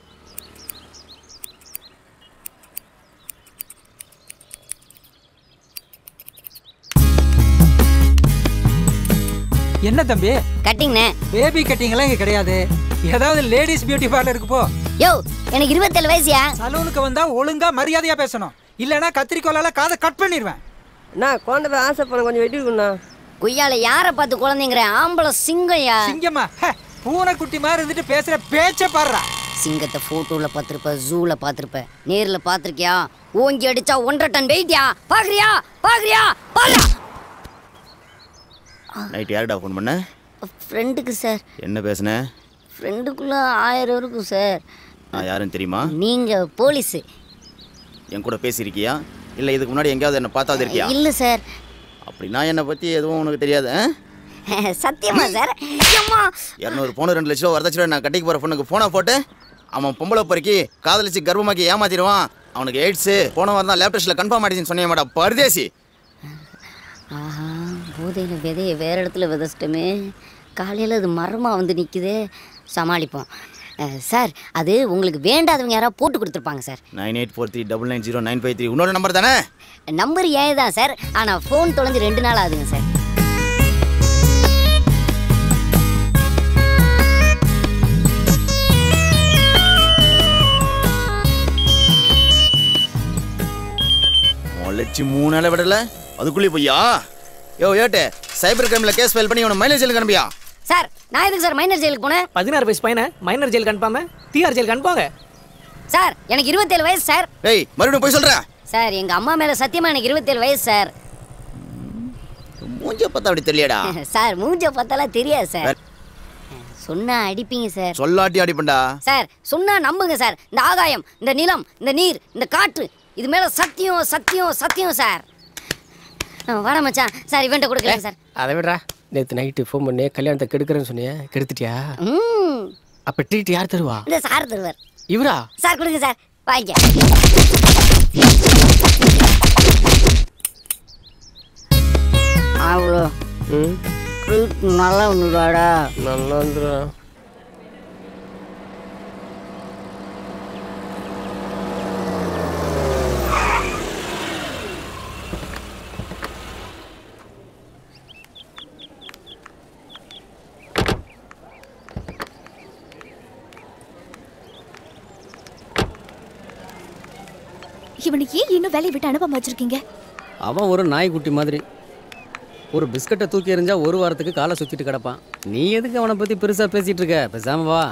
என்ன தம்பி கட்டிங்ண்ணே? பேபி கட்டிங்லாம் இங்க கிடையாது. ஏதாவது லேடிஸ் பியூட்டி பார்லருக்கு போ. யோ, எனக்கு 27 வயசுயா. சலூனுக்கு வந்தா ஒழுங்கா மரியாதையா பேசணும். இல்லனா கத்திரிக்கோலால காதை கட் பண்ணிடுவேன். அண்ணா, குழந்தை ஆசைப்பட கொஞ்சம் வெட்டி விடுண்ணா. கொய்யால யார பார்த்து குழந்தைங்கிற ஆம்பளை சிங்கம்யா. சிங்கம்மா பூனைக்குட்டி மாதிரி இருந்துட்டு பேசுற பேச்ச பாடுறா. சிங்கத்தை போட்டோல பார்த்திருப்ப, ஜூல பார்த்திருப்ப, நேர்ல பார்த்திருக்கியா? ஓங்கி அடிச்சா 1.5 டன் வெயிட்யா. பாக்குறியா பாக்குறியா பாரு. நைட் யார்டா ஃபோன் பண்ண? ஃப்ரெண்டுக்கு சார். என்ன பேசுன? ஃப்ரெண்டுக்குள்ள 1000 இருக்கும் சார். நான் யாருன்னு தெரியுமா? நீங்க போலீஸ். என் கூட பேசியிருக்கியா இல்லை இதுக்கு முன்னாடி எங்கேயாவது என்ன பார்த்தாது இருக்கியா? இல்ல சார். அப்படின்னா என்னை பற்றி எதுவும் உனக்கு தெரியாது? சத்தியமா சார். 200 பவுன் 2 லட்சம் ரூபா வரதட்சணை நான் கட்டிக்கு போகிற பொண்ணுக்கு ஃபோனை போட்டு அவன் பொம்பளை பொறுக்கி காதலிச்சு கர்ப்பமாக்கி ஏமாத்திடுவான். அவனுக்கு எய்ட்ஸு போன வாரம் தான் லேப் டெஸ்ட்டில் கன்ஃபார்ம் ஆகிடுச்சின்னு சொன்னேன் மேடம். பரதேசி. ஆஹா, போதையில் விதையை வேறு இடத்துல விதைச்சிட்டோமே. காலையில் அது மரமாக வந்து நிற்குது. சமாளிப்போம் சார். அது உங்களுக்கு வேண்டாதவங்க யாராவது போட்டு கொடுத்துருப்பாங்க சார். 9843990953 இன்னொரு நம்பர் தானே? நம்பர் ஏன் தான் சார், ஆனால் ஃபோன் தொலைஞ்சு 2 நாள் ஆகுதுங்க சார். லட்சம் 3 நாளை விடல அதுக்குள்ளே போய்யா? ஏட்டு சைபர் கிரைமில் கேஸ் ஃபைல் பண்ணி இவனை மைனர் ஜெயிலுக்கு அனுப்பியா? சார் நான் எதுக்கு சார் மைனர் ஜெயிலுக்கு போனேன்? 16 வயசு பையனை மைனர் ஜெயிலுக்கு அனுப்பாம டிஆர் ஜெயிலுக்கு அனுப்புவாங்க சார். எனக்கு 27 வயசு சார். ஏய் மறுபடியும் போய் சொல்கிறேன் சார். எங்கள் அம்மா மேலே சத்தியமா எனக்கு 27 வயசு சார். மூஞ்ச பார்த்தா அப்படி தெரியலடா சார். மூஞ்ச பார்த்தாலாம் தெரியாது சார். சொன்னா அடிப்பீங்க சார். சொல்லாட்டி அடிப்பண்டா சார். சொன்னா நம்புங்க சார். இந்த ஆகாயம், இந்த நிலம், இந்த நீர், இந்த காற்று, இது மேல சத்தியம் சத்தியம் சத்தியம் சார். வாடா மச்சான். சார் இவன்ட்ட கொடுக்கல சார். அதை விடுறா. நேற்று நைட்டு ஃபோன் பண்ணி கல்யாணத்தை கெடுக்கிறேன்னு சொன்னியே, கெடுத்துட்டியா? அப்போ ட்ரீட் யார் தருவா? இந்த சார் தருவார். இவரா? சார் கொடுங்க சார். வாங்க. அவ்வளோ நல்லா வந்துடாடா. நல்லா வந்துடா. இவனை ஏன் இன்னும் வேலையை விட்டு அனுப்பாம வச்சிருக்கீங்க? அவன் ஒரு நாய்க்குட்டி மாதிரி. ஒரு பிஸ்கட்டை தூக்கி எறிஞ்சா 1 வாரத்துக்கு காலை சுற்றிட்டு கிடப்பான். நீ எதுக்கு அவனை பற்றி பெருசாக பேசிகிட்டு இருக்க? பேசாம வா.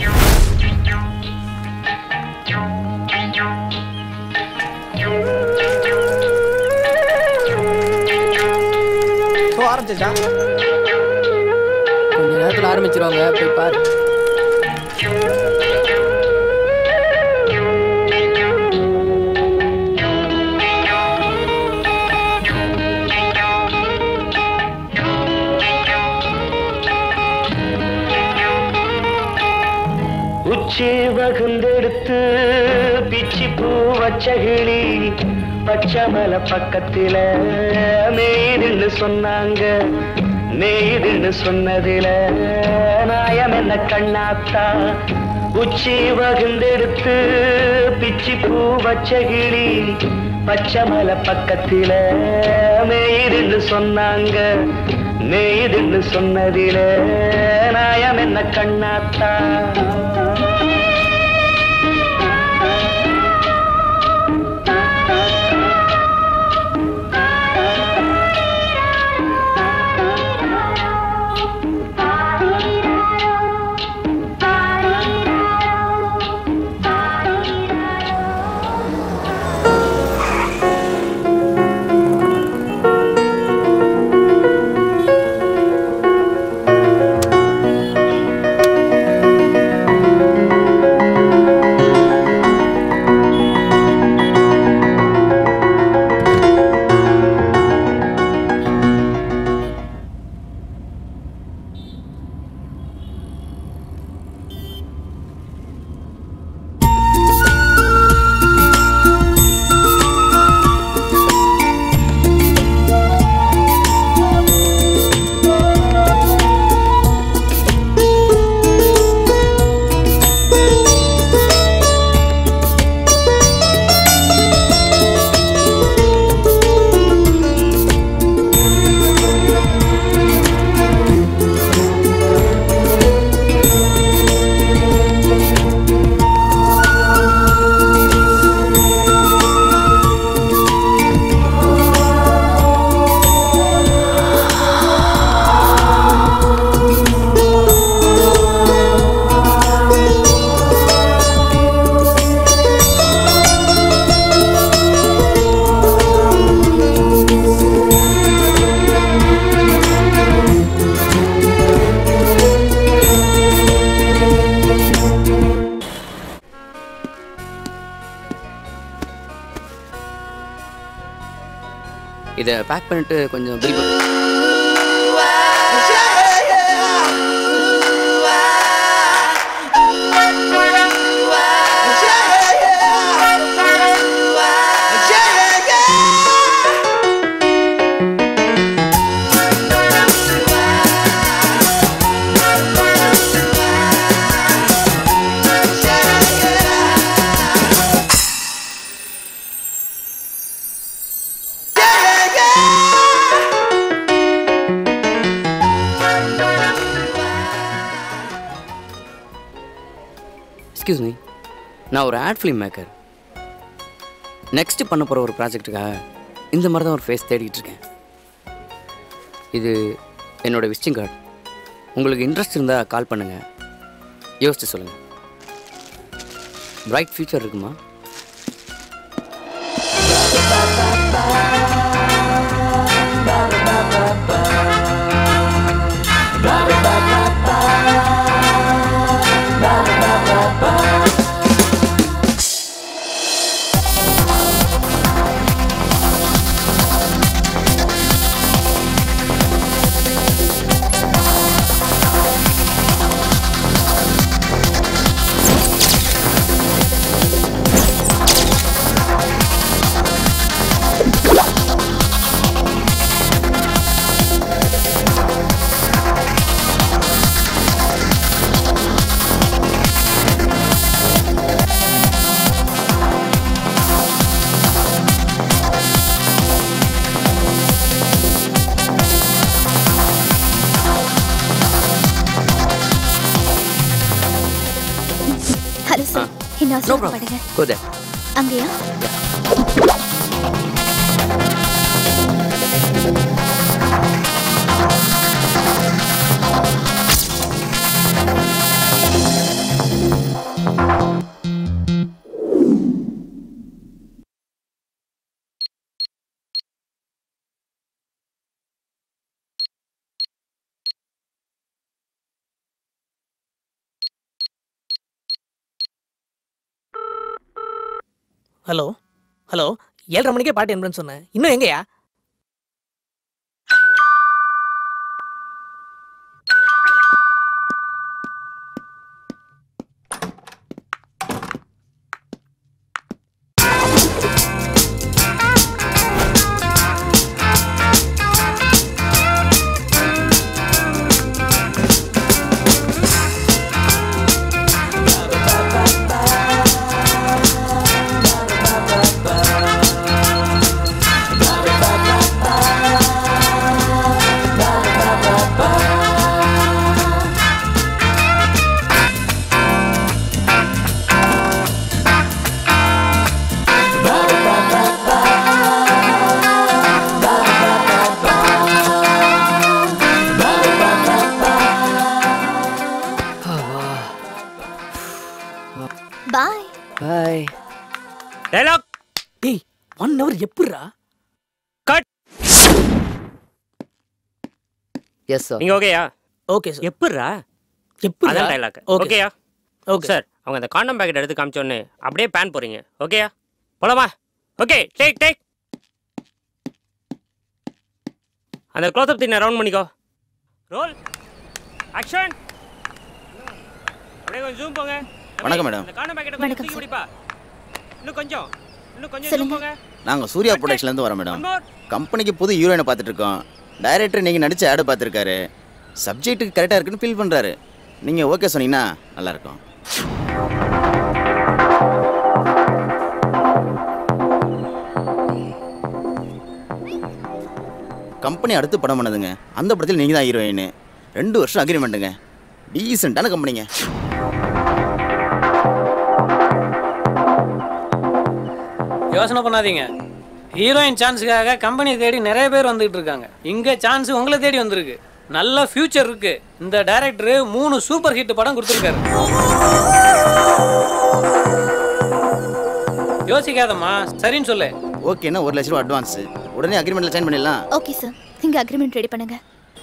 ஆரம்பிச்சிட்டா? கொஞ்ச நேரத்தில் ஆரம்பிச்சிருவாங்க, போய் பாரு. உச்சி வகுந்தெடுத்து பிச்சி பூ வச்ச கிளி பச்சை மலை பக்கத்தில மேய்துன்னு சொன்னாங்க. மேய்துன்னு சொன்னதில நாயம் என்ன கண்ணாத்தா? உச்சி வகுந்தெடுத்து பிச்சி பூ வச்ச கிளி பச்சை மலை பக்கத்தில மேய்துன்னு சொன்னாங்க. மேய்துன்னு சொன்னதில நாயம் என்ன கண்ணாத்தா? இதை பேக் பண்ணிட்டு கொஞ்சம் பில் எக்ஸ்கியூஸ் மீ, நான் ஒரு ஆட் ஃபிலிம் மேக்கர். நெக்ஸ்ட் பண்ண போகிற ஒரு ப்ராஜெக்ட்டுக்காக இந்த மாதிரி தான் ஒரு ஃபேஸ் தேடிக்கிட்டு இருக்கேன். இது என்னோடய விசிட்டிங் கார்டு. உங்களுக்கு இன்ட்ரெஸ்ட் இருந்தால் கால் பண்ணுங்கள், யோசிச்சு சொல்லுங்கள். பிரைட் ஃபியூச்சர் இருக்குமா? ஹலோ சார், என்ன அவசரப்படுங்க? Go there. அங்கேயா? ஹலோ ஹலோ 7:30 மணிக்கே பாட்டு என்பேன்னு சொன்னேன். இன்னும் எங்கயா? பாய். பாய். டயலாக். டேய் 1 hour எப்பறா? கட். Yes sir. நீங்க ஓகேயா? Okay sir. எப்பறா? அதான் டயலாக். ஓகேயா? Okay sir. அவங்க அந்த காண்டம் பாக்கெட் எடுத்து காமிச்ச உடனே அப்படியே பேன் போறீங்க. ஓகேயா? போலாமா? Okay, take. அந்த க்ளோஸ் அப் தின்ன ரவுண்ட் பண்ணிக்கோ. ரோல். ஆக்ஷன். அப்படியே கொஞ்சம் ஜூம் போங்க. வணக்கம் மேடம். அந்த காண்டம் பாக்கெட் கொஞ்சம் தூக்கி பிடிப்பா. இன்னும் கொஞ்சம் ஜூம் போங்க. நாங்கள் சூர்யா ப்ரொடக்ஷன்லேருந்து வரோம் மேடம். கம்பெனிக்கு புது ஹீரோயினை பார்த்துட்டு இருக்கோம். டைரக்டர் நீங்கள் நடித்த ஆடு பார்த்துருக்காரு. சப்ஜெக்ட்டுக்கு கரெக்டாக இருக்குன்னு ஃபீல் பண்ணுறாரு. நீங்கள் ஓகே சொன்னீங்கன்னா நல்லாயிருக்கும். கம்பெனி அடுத்து படம் பண்ணதுங்க. அந்த படத்தில் நீங்கள் தான் ஹீரோயின். 2 வருஷம் அக்ரிமெண்ட்டுங்க. டீசெண்டான கம்பெனிங்க. யோசனை பண்ணாதீங்க. ஹீரோயின் சான்ஸுக்காக கம்பெனி தேடி நிறைய பேர் வந்துகிட்டு இருக்காங்க. இங்கே சான்ஸ் உங்களை தேடி வந்திருக்கு. நல்ல ஃபியூச்சர் இருக்கு. இந்த டைரக்டர் 3 சூப்பர் ஹிட் படம் கொடுத்துருக்காரு. யோசிக்காதம்மா, சரின்னு சொல்லு. ஓகேன்னா 1 லட்ச ரூபா அட்வான்ஸ். உடனே அக்ரிமெண்ட்ல சைன் பண்ணிடலாம். ஓகே சார், நீங்க அக்ரிமெண்ட் ரெடி பண்ணுங்க.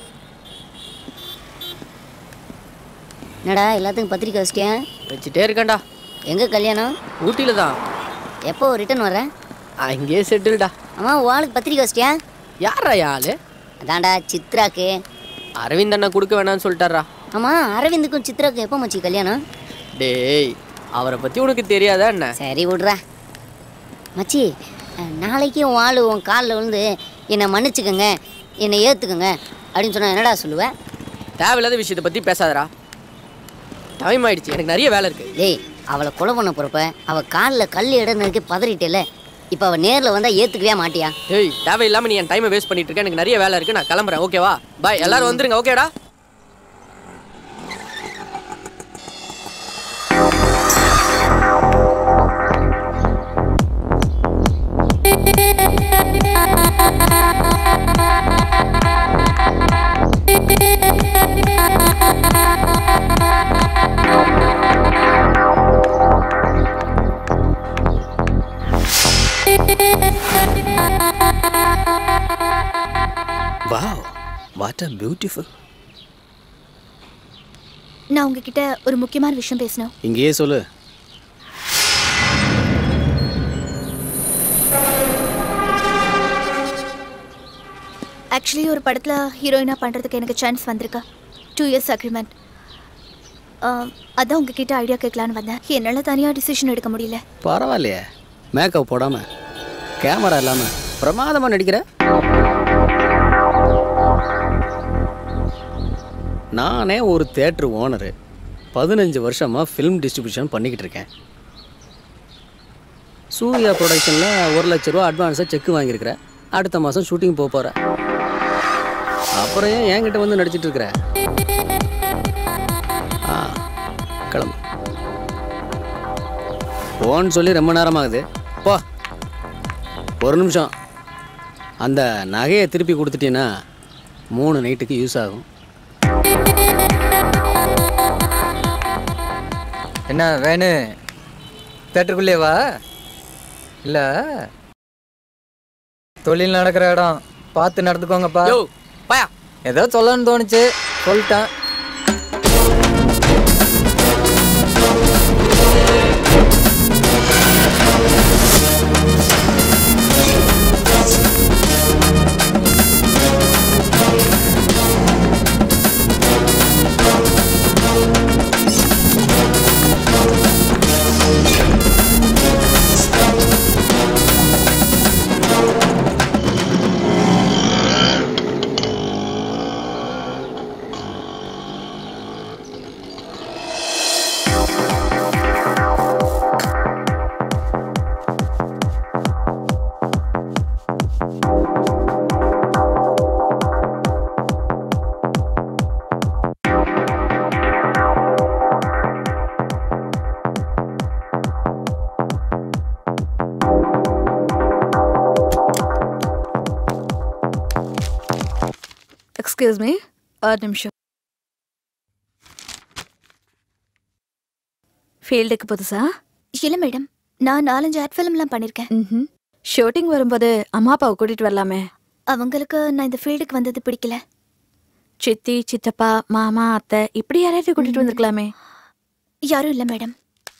என்னடா எல்லாத்துக்கும் பத்திரிக்கை வச்சிட்டியா? வச்சுட்டே இருக்கேன்டா. எங்கே கல்யாணம்? ஊட்டியில் தான். எப்போ ரிட்டர்ன் வர? அங்கேயே செட்டில்டா. அம்மா, ஆளுக்கு பத்திரிக்கை வச்சிட்டியா? யாரா ஆளு? அதான்டா சித்ராக்கு. அரவிந்த் அண்ணா கொடுக்க வேணாம்னு சொல்லிட்டாரா? ஆமா, அரவிந்துக்கும் சித்ராக்கும் எப்போ மச்சி கல்யாணம்? டேய், அவரை பத்தி உனக்கு தெரியாதா என்ன? சரி விட்றா மச்சி. நாளைக்கு உன் ஆளு உன் காலில் விழுந்து என்னை மன்னிச்சுக்கோங்க, என்னை ஏற்றுக்கோங்க அப்படின்னு சொன்னா என்னடா சொல்லுவேன்? தேவையில்லாத விஷயத்தை பத்தி பேசாதடா. டைம் ஆயிடுச்சு, எனக்கு நிறைய வேலை இருக்கு. டேய், அவளை கொலை பண்ண போறப்ப அவள் காலில் கல் இடனதுக்கு பதறிட்டேல. இப்போ அவள் நேரில் வந்தால் ஏற்றுக்கவே மாட்டியா? டேய், தேவையில்லாம நீ என் டைமை வேஸ்ட் பண்ணிட்டு இருக்க. எனக்கு நிறைய வேலை இருக்கு, நான் கிளம்புறேன். ஓகேவா? பாய். எல்லாரும் வந்துருங்க. ஓகேடா? Wow, what a beautiful. நான் உங்ககிட்ட ஒரு முக்கியமான விஷயம் பேசணும். இங்கேயே சொல்லு. ஆக்சுவலி ஒரு படத்தில் ஹீரோயினாக பண்ணுறதுக்கு எனக்கு சான்ஸ் வந்திருக்கா. 2 years அக்ரிமெண்ட். அதான் உங்ககிட்ட ஐடியா கேட்கலான்னு வந்தேன். என்னால் தனியாக டிசிஷன் எடுக்க முடியல. பரவாயில்லையே, மேக்கப் போடாமல் கேமரா இல்லாமல் பிரமாதமாக நடிக்கிற. நானே ஒரு தேட்டர் ஓனரு, 15 வருஷமாக ஃபிலிம் டிஸ்ட்ரிபியூஷன் பண்ணிக்கிட்டு இருக்கேன். சூர்யா ப்ரொடக்ஷனில் 1 லட்ச ரூபா அட்வான்ஸாக செக் வாங்கியிருக்கிறேன். அடுத்த மாதம் ஷூட்டிங் போக போகிறேன். அப்புறம் ஏன் என்கிட்ட வந்து நடிச்சிட்டு இருக்கிற? கிளம்பு. போன்னு சொல்லி ரொம்ப நேரமாகுது. போ. ஒரு நிமிஷம். அந்த நகையை திருப்பி கொடுத்துட்டீங்கன்னா 3 நைட்டுக்கு யூஸ் ஆகும். என்ன வேணு? தேட்டருக்குள்ளே வா. இல்லை, தொழில் நடக்கிற இடம் பார்த்து நடந்துக்கோங்கப்பா. ஏதோ சொல்லணும்னு தோணுச்சு, சொல்லிட்டேன். எக்ஸ்கியூஸ் மீ, ஒரு நிமிஷம். ஃபீல்டுக்கு புதுசா? இல்லை மேடம், நான் 4-5 ஆட் ஃபிலிம்லாம் பண்ணியிருக்கேன். ஷூட்டிங் வரும்போது அம்மா அப்பாவை கூட்டிகிட்டு வரலாமே. அவங்களுக்கு நான் இந்த ஃபீல்டுக்கு வந்தது பிடிக்கல. சித்தி, சித்தப்பா, மாமா, அத்தை இப்படி யாரையாவது கூட்டிகிட்டு வந்திருக்கலாமே. யாரும் இல்லை மேடம்.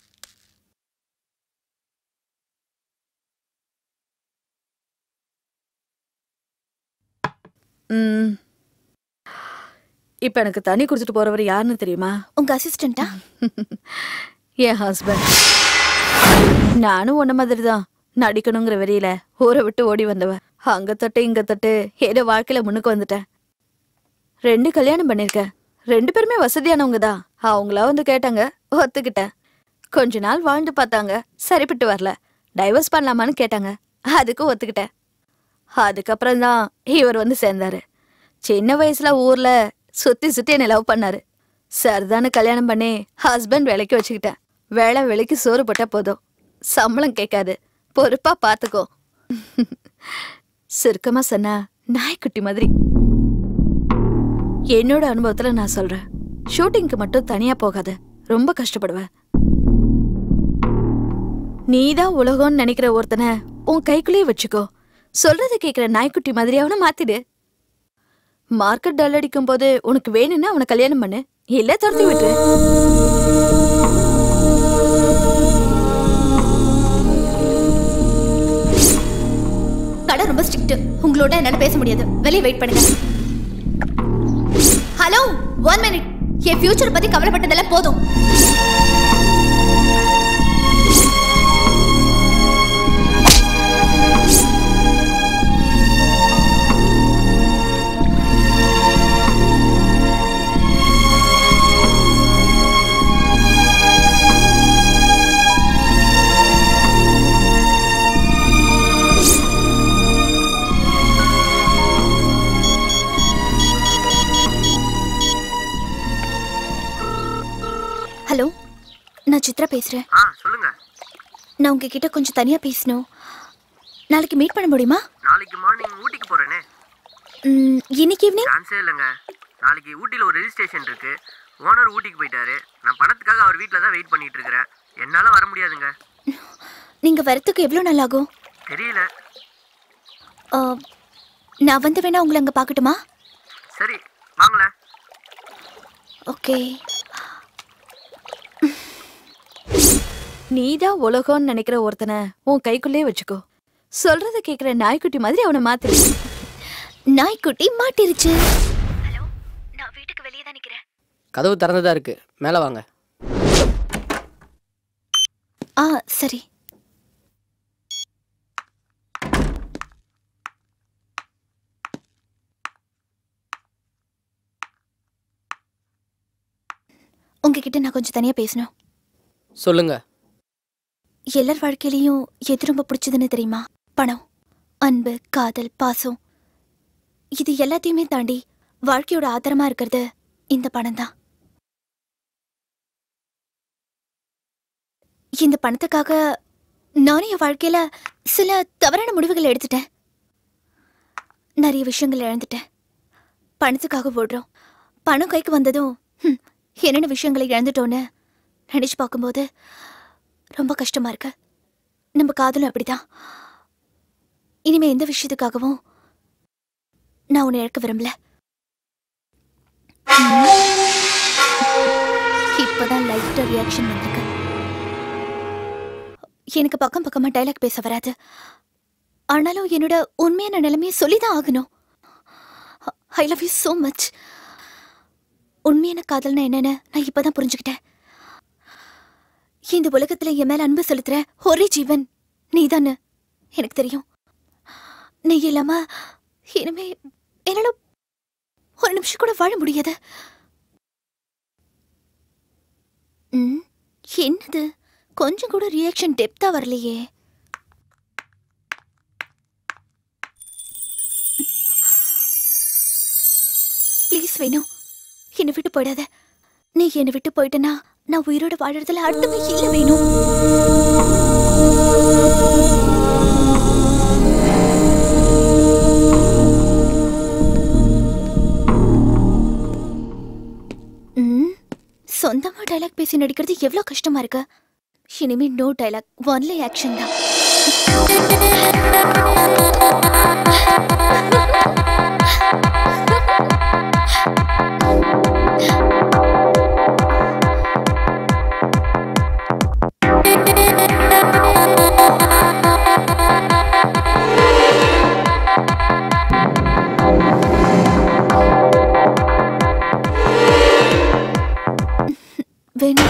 இப்போ எனக்கு தண்ணி குடிச்சிட்டு போறவர் யாருன்னு தெரியுமா? உங்க அசிஸ்டண்டா? என் ஹஸ்பண்ட். நானும் உன்ன மாதிரி தான் நடிக்கணுங்கிற வெறியில ஊரை விட்டு ஓடி வந்தவ. அங்க தொட்டு இங்க தொட்டு ஏதோ வாழ்க்கையில முன்னுக்கு வந்துட்டேன். 2 கல்யாணம் பண்ணிருக்கேன். 2 பேருமே வசதியானவங்க தான். அவங்களா வந்து கேட்டாங்க, ஒத்துக்கிட்டேன். கொஞ்ச நாள் வாழ்ந்து பார்த்தாங்க, சரிப்பட்டு வரல. டைவர்ஸ் பண்ணலாமான்னு கேட்டாங்க, அதுக்கும் ஒத்துக்கிட்டேன். அதுக்கப்புறம் தான் இவர் வந்து சேர்ந்தாரு. சின்ன வயசுல ஊர்ல சுத்தி சுத்தி என்னை லவ் பண்ணாரு. சரிதானு கல்யாணம் பண்ணி ஹஸ்பண்ட் வேலைக்கு வச்சுக்கிட்டேன். வேலைக்கு சோறு போட்டா போதும், சம்பளம் கேட்காது, பொறுப்பா பாத்துக்கோ. சுருக்கமா சொன்னா நாய்க்குட்டி மாதிரி. என்னோட அனுபவத்துல நான் சொல்றேன், ஷூட்டிங்க்கு மட்டும் தனியா போகாத, ரொம்ப கஷ்டப்படுவேன். நீதான் உலகம்னு நினைக்கிற ஒருத்தனை உன் கைக்குள்ளேயே வச்சுக்கோ. சொல்றத கேட்கிற நாய்க்குட்டி மாதிரி அவனை மாத்திடு. மார்க்கெட் டல் அடிக்கும் போது உனக்கு வேணும்னா அவனை கல்யாணம் பண்ணு, இல்ல துரத்தி விட்டு. கடை ரொம்ப ஸ்ட்ரிக்ட். உங்களோட என்னால பேச முடியாது. வெளியே வெயிட் பண்ணுங்க. Hello, 1 minute. என் ஃபியூச்சர் பத்தி கவலைப்பட்டதெல்லாம் போதும். ஹலோ, நான் சித்ரா பேசுறேன். சொல்லுங்க. நான் உங்ககிட்ட கொஞ்சம் தனியா பேசணும். நாளைக்கு மீட் பண்ண முடியுமா? நாளைக்கு மார்னிங் ஊட்டிக்கு போறேனே. இன்னைக்கு ஈவினிங்? சான்ஸே இல்லைங்க. நாளைக்கு ஊட்டியில் ஒரு ஹில் ஸ்டேஷன் இருக்கு. ஓனர் ஊட்டிக்கு போயிட்டாரு. நான் பணத்துக்காக அவர் வீட்டில் தான் வெயிட் பண்ணிட்டு இருக்கிறேன். என்னால வர முடியாதுங்க. நீங்க வரத்துக்கு எவ்வளவு நாள் ஆகும்? தெரியல. நான் வந்து வேணா உங்களை அங்க பார்க்கட்டுமா? சரி, வாங்கள. ஓகே. நீதான் உலகம்னு நினைக்கிற ஒருத்தனை உன் கைக்குள்ளே வச்சுக்கோ. சொல்றத கேக்குற நாய்க்குட்டி மாதிரி அவனை மாத்து. நாய்க்குட்டி மாட்டிருச்சு. நான் வீட்டுக்கு வெளியே தான் நிக்கிறேன். கதவு திறந்துதான் இருக்கு, மேலே வாங்க. சரி. உங்ககிட்ட நான் கொஞ்சம் தனியா பேசணும். சொல்லுங்க. எல்லார் வாழ்க்கையிலையும் எது ரொம்ப பிடிச்சதுன்னு தெரியுமா? பணம், அன்பு, காதல், பாசம். இது எல்லாத்தையுமே தாண்டி வாழ்க்கையோட ஆதாரமா இருக்கிறது இந்த பணம் தான். இந்த பணத்துக்காக நானும் என் வாழ்க்கையில சில தவறான முடிவுகளை எடுத்துட்டேன். நிறைய விஷயங்கள் இழந்துட்டேன். பணத்துக்காக ஓடுறோம். பணம் கைக்கு வந்ததும் என்னென்ன விஷயங்களை இழந்துட்டோன்னு நினைச்சு பார்க்கும்போது ரொம்ப கஷ்டமா இருக்கு. நம்ம காதலும் அப்படிதான். இனிமே எந்த விஷயத்துக்காகவும் நான் உன்னை இழக்க விரும்பல. இப்பதான் லைட்டா ரியாக்ஷன் வந்திருக்கு. எனக்கு பக்கம் பக்கமா டைலாக் பேச வராது. ஆனாலும் என்னோட உண்மையான நிலைமையை சொல்லிதான் ஆகணும். I love you so much. உண்மையான காதல்னா என்னன்னு நான் இப்பதான் புரிஞ்சுக்கிட்டேன். இந்த உலகத்துல என் மேல அன்பு செலுத்துற ஒரே ஜீவன் நீதான்னு எனக்கு தெரியும். நீ இல்லாம இனிமே என்னால ஒரு நிமிஷம் கூட வாழ முடியாது. என்னது, கொஞ்சம் கூட ரியாக்ஷன் டெப்தா வரலையே. ப்ளீஸ் வேணும், என்னை விட்டு போயிடாத. நீ என்னை விட்டு போயிட்டனா நான் உயிரோட வாழறதுல அர்த்தமே இல்லை வேணும். சொந்தமா டைலாக் பேசி நடிக்கிறது எவ்வளவு கஷ்டமா இருக்கு. இனிமே நோ டைலாக், ஒன்லி ஆக்ஷன் தான். வேணும்.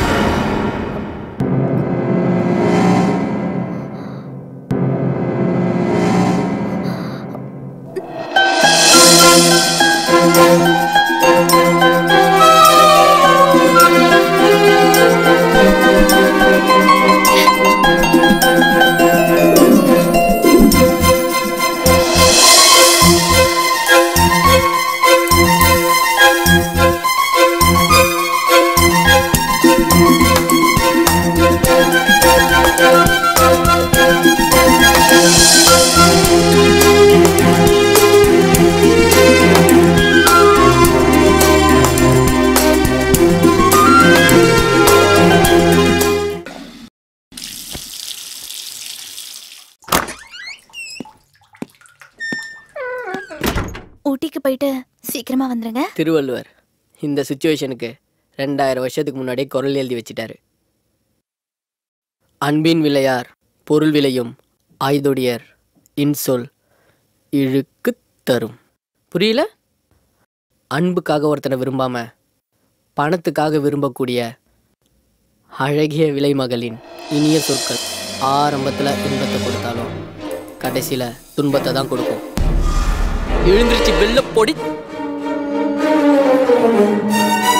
ஊட்டிக்கு போயிட்டு சீக்கிரமா வந்துருங்க. திருவள்ளுவர் இந்த சுச்சுவேஷனுக்கு 2000 வருஷத்துக்கு முன்னாடியே குரல் எழுதி வச்சிட்டாரு. அன்பின் விளையார் பொருள் விளையும் ஆய்தொடியர் இன்சொல் இழுக்கு தரும். புரியல? அன்புக்காக ஒருத்தனை விரும்பாம பணத்துக்காக விரும்பக்கூடிய அழகிய விலைமகளின் இனிய சொற்கள் ஆரம்பத்தில் இன்பத்தை கொடுத்தாலும் கடைசியில் துன்பத்தை தான் கொடுக்கும். எழுந்திருச்சு வெள்ள பொடி.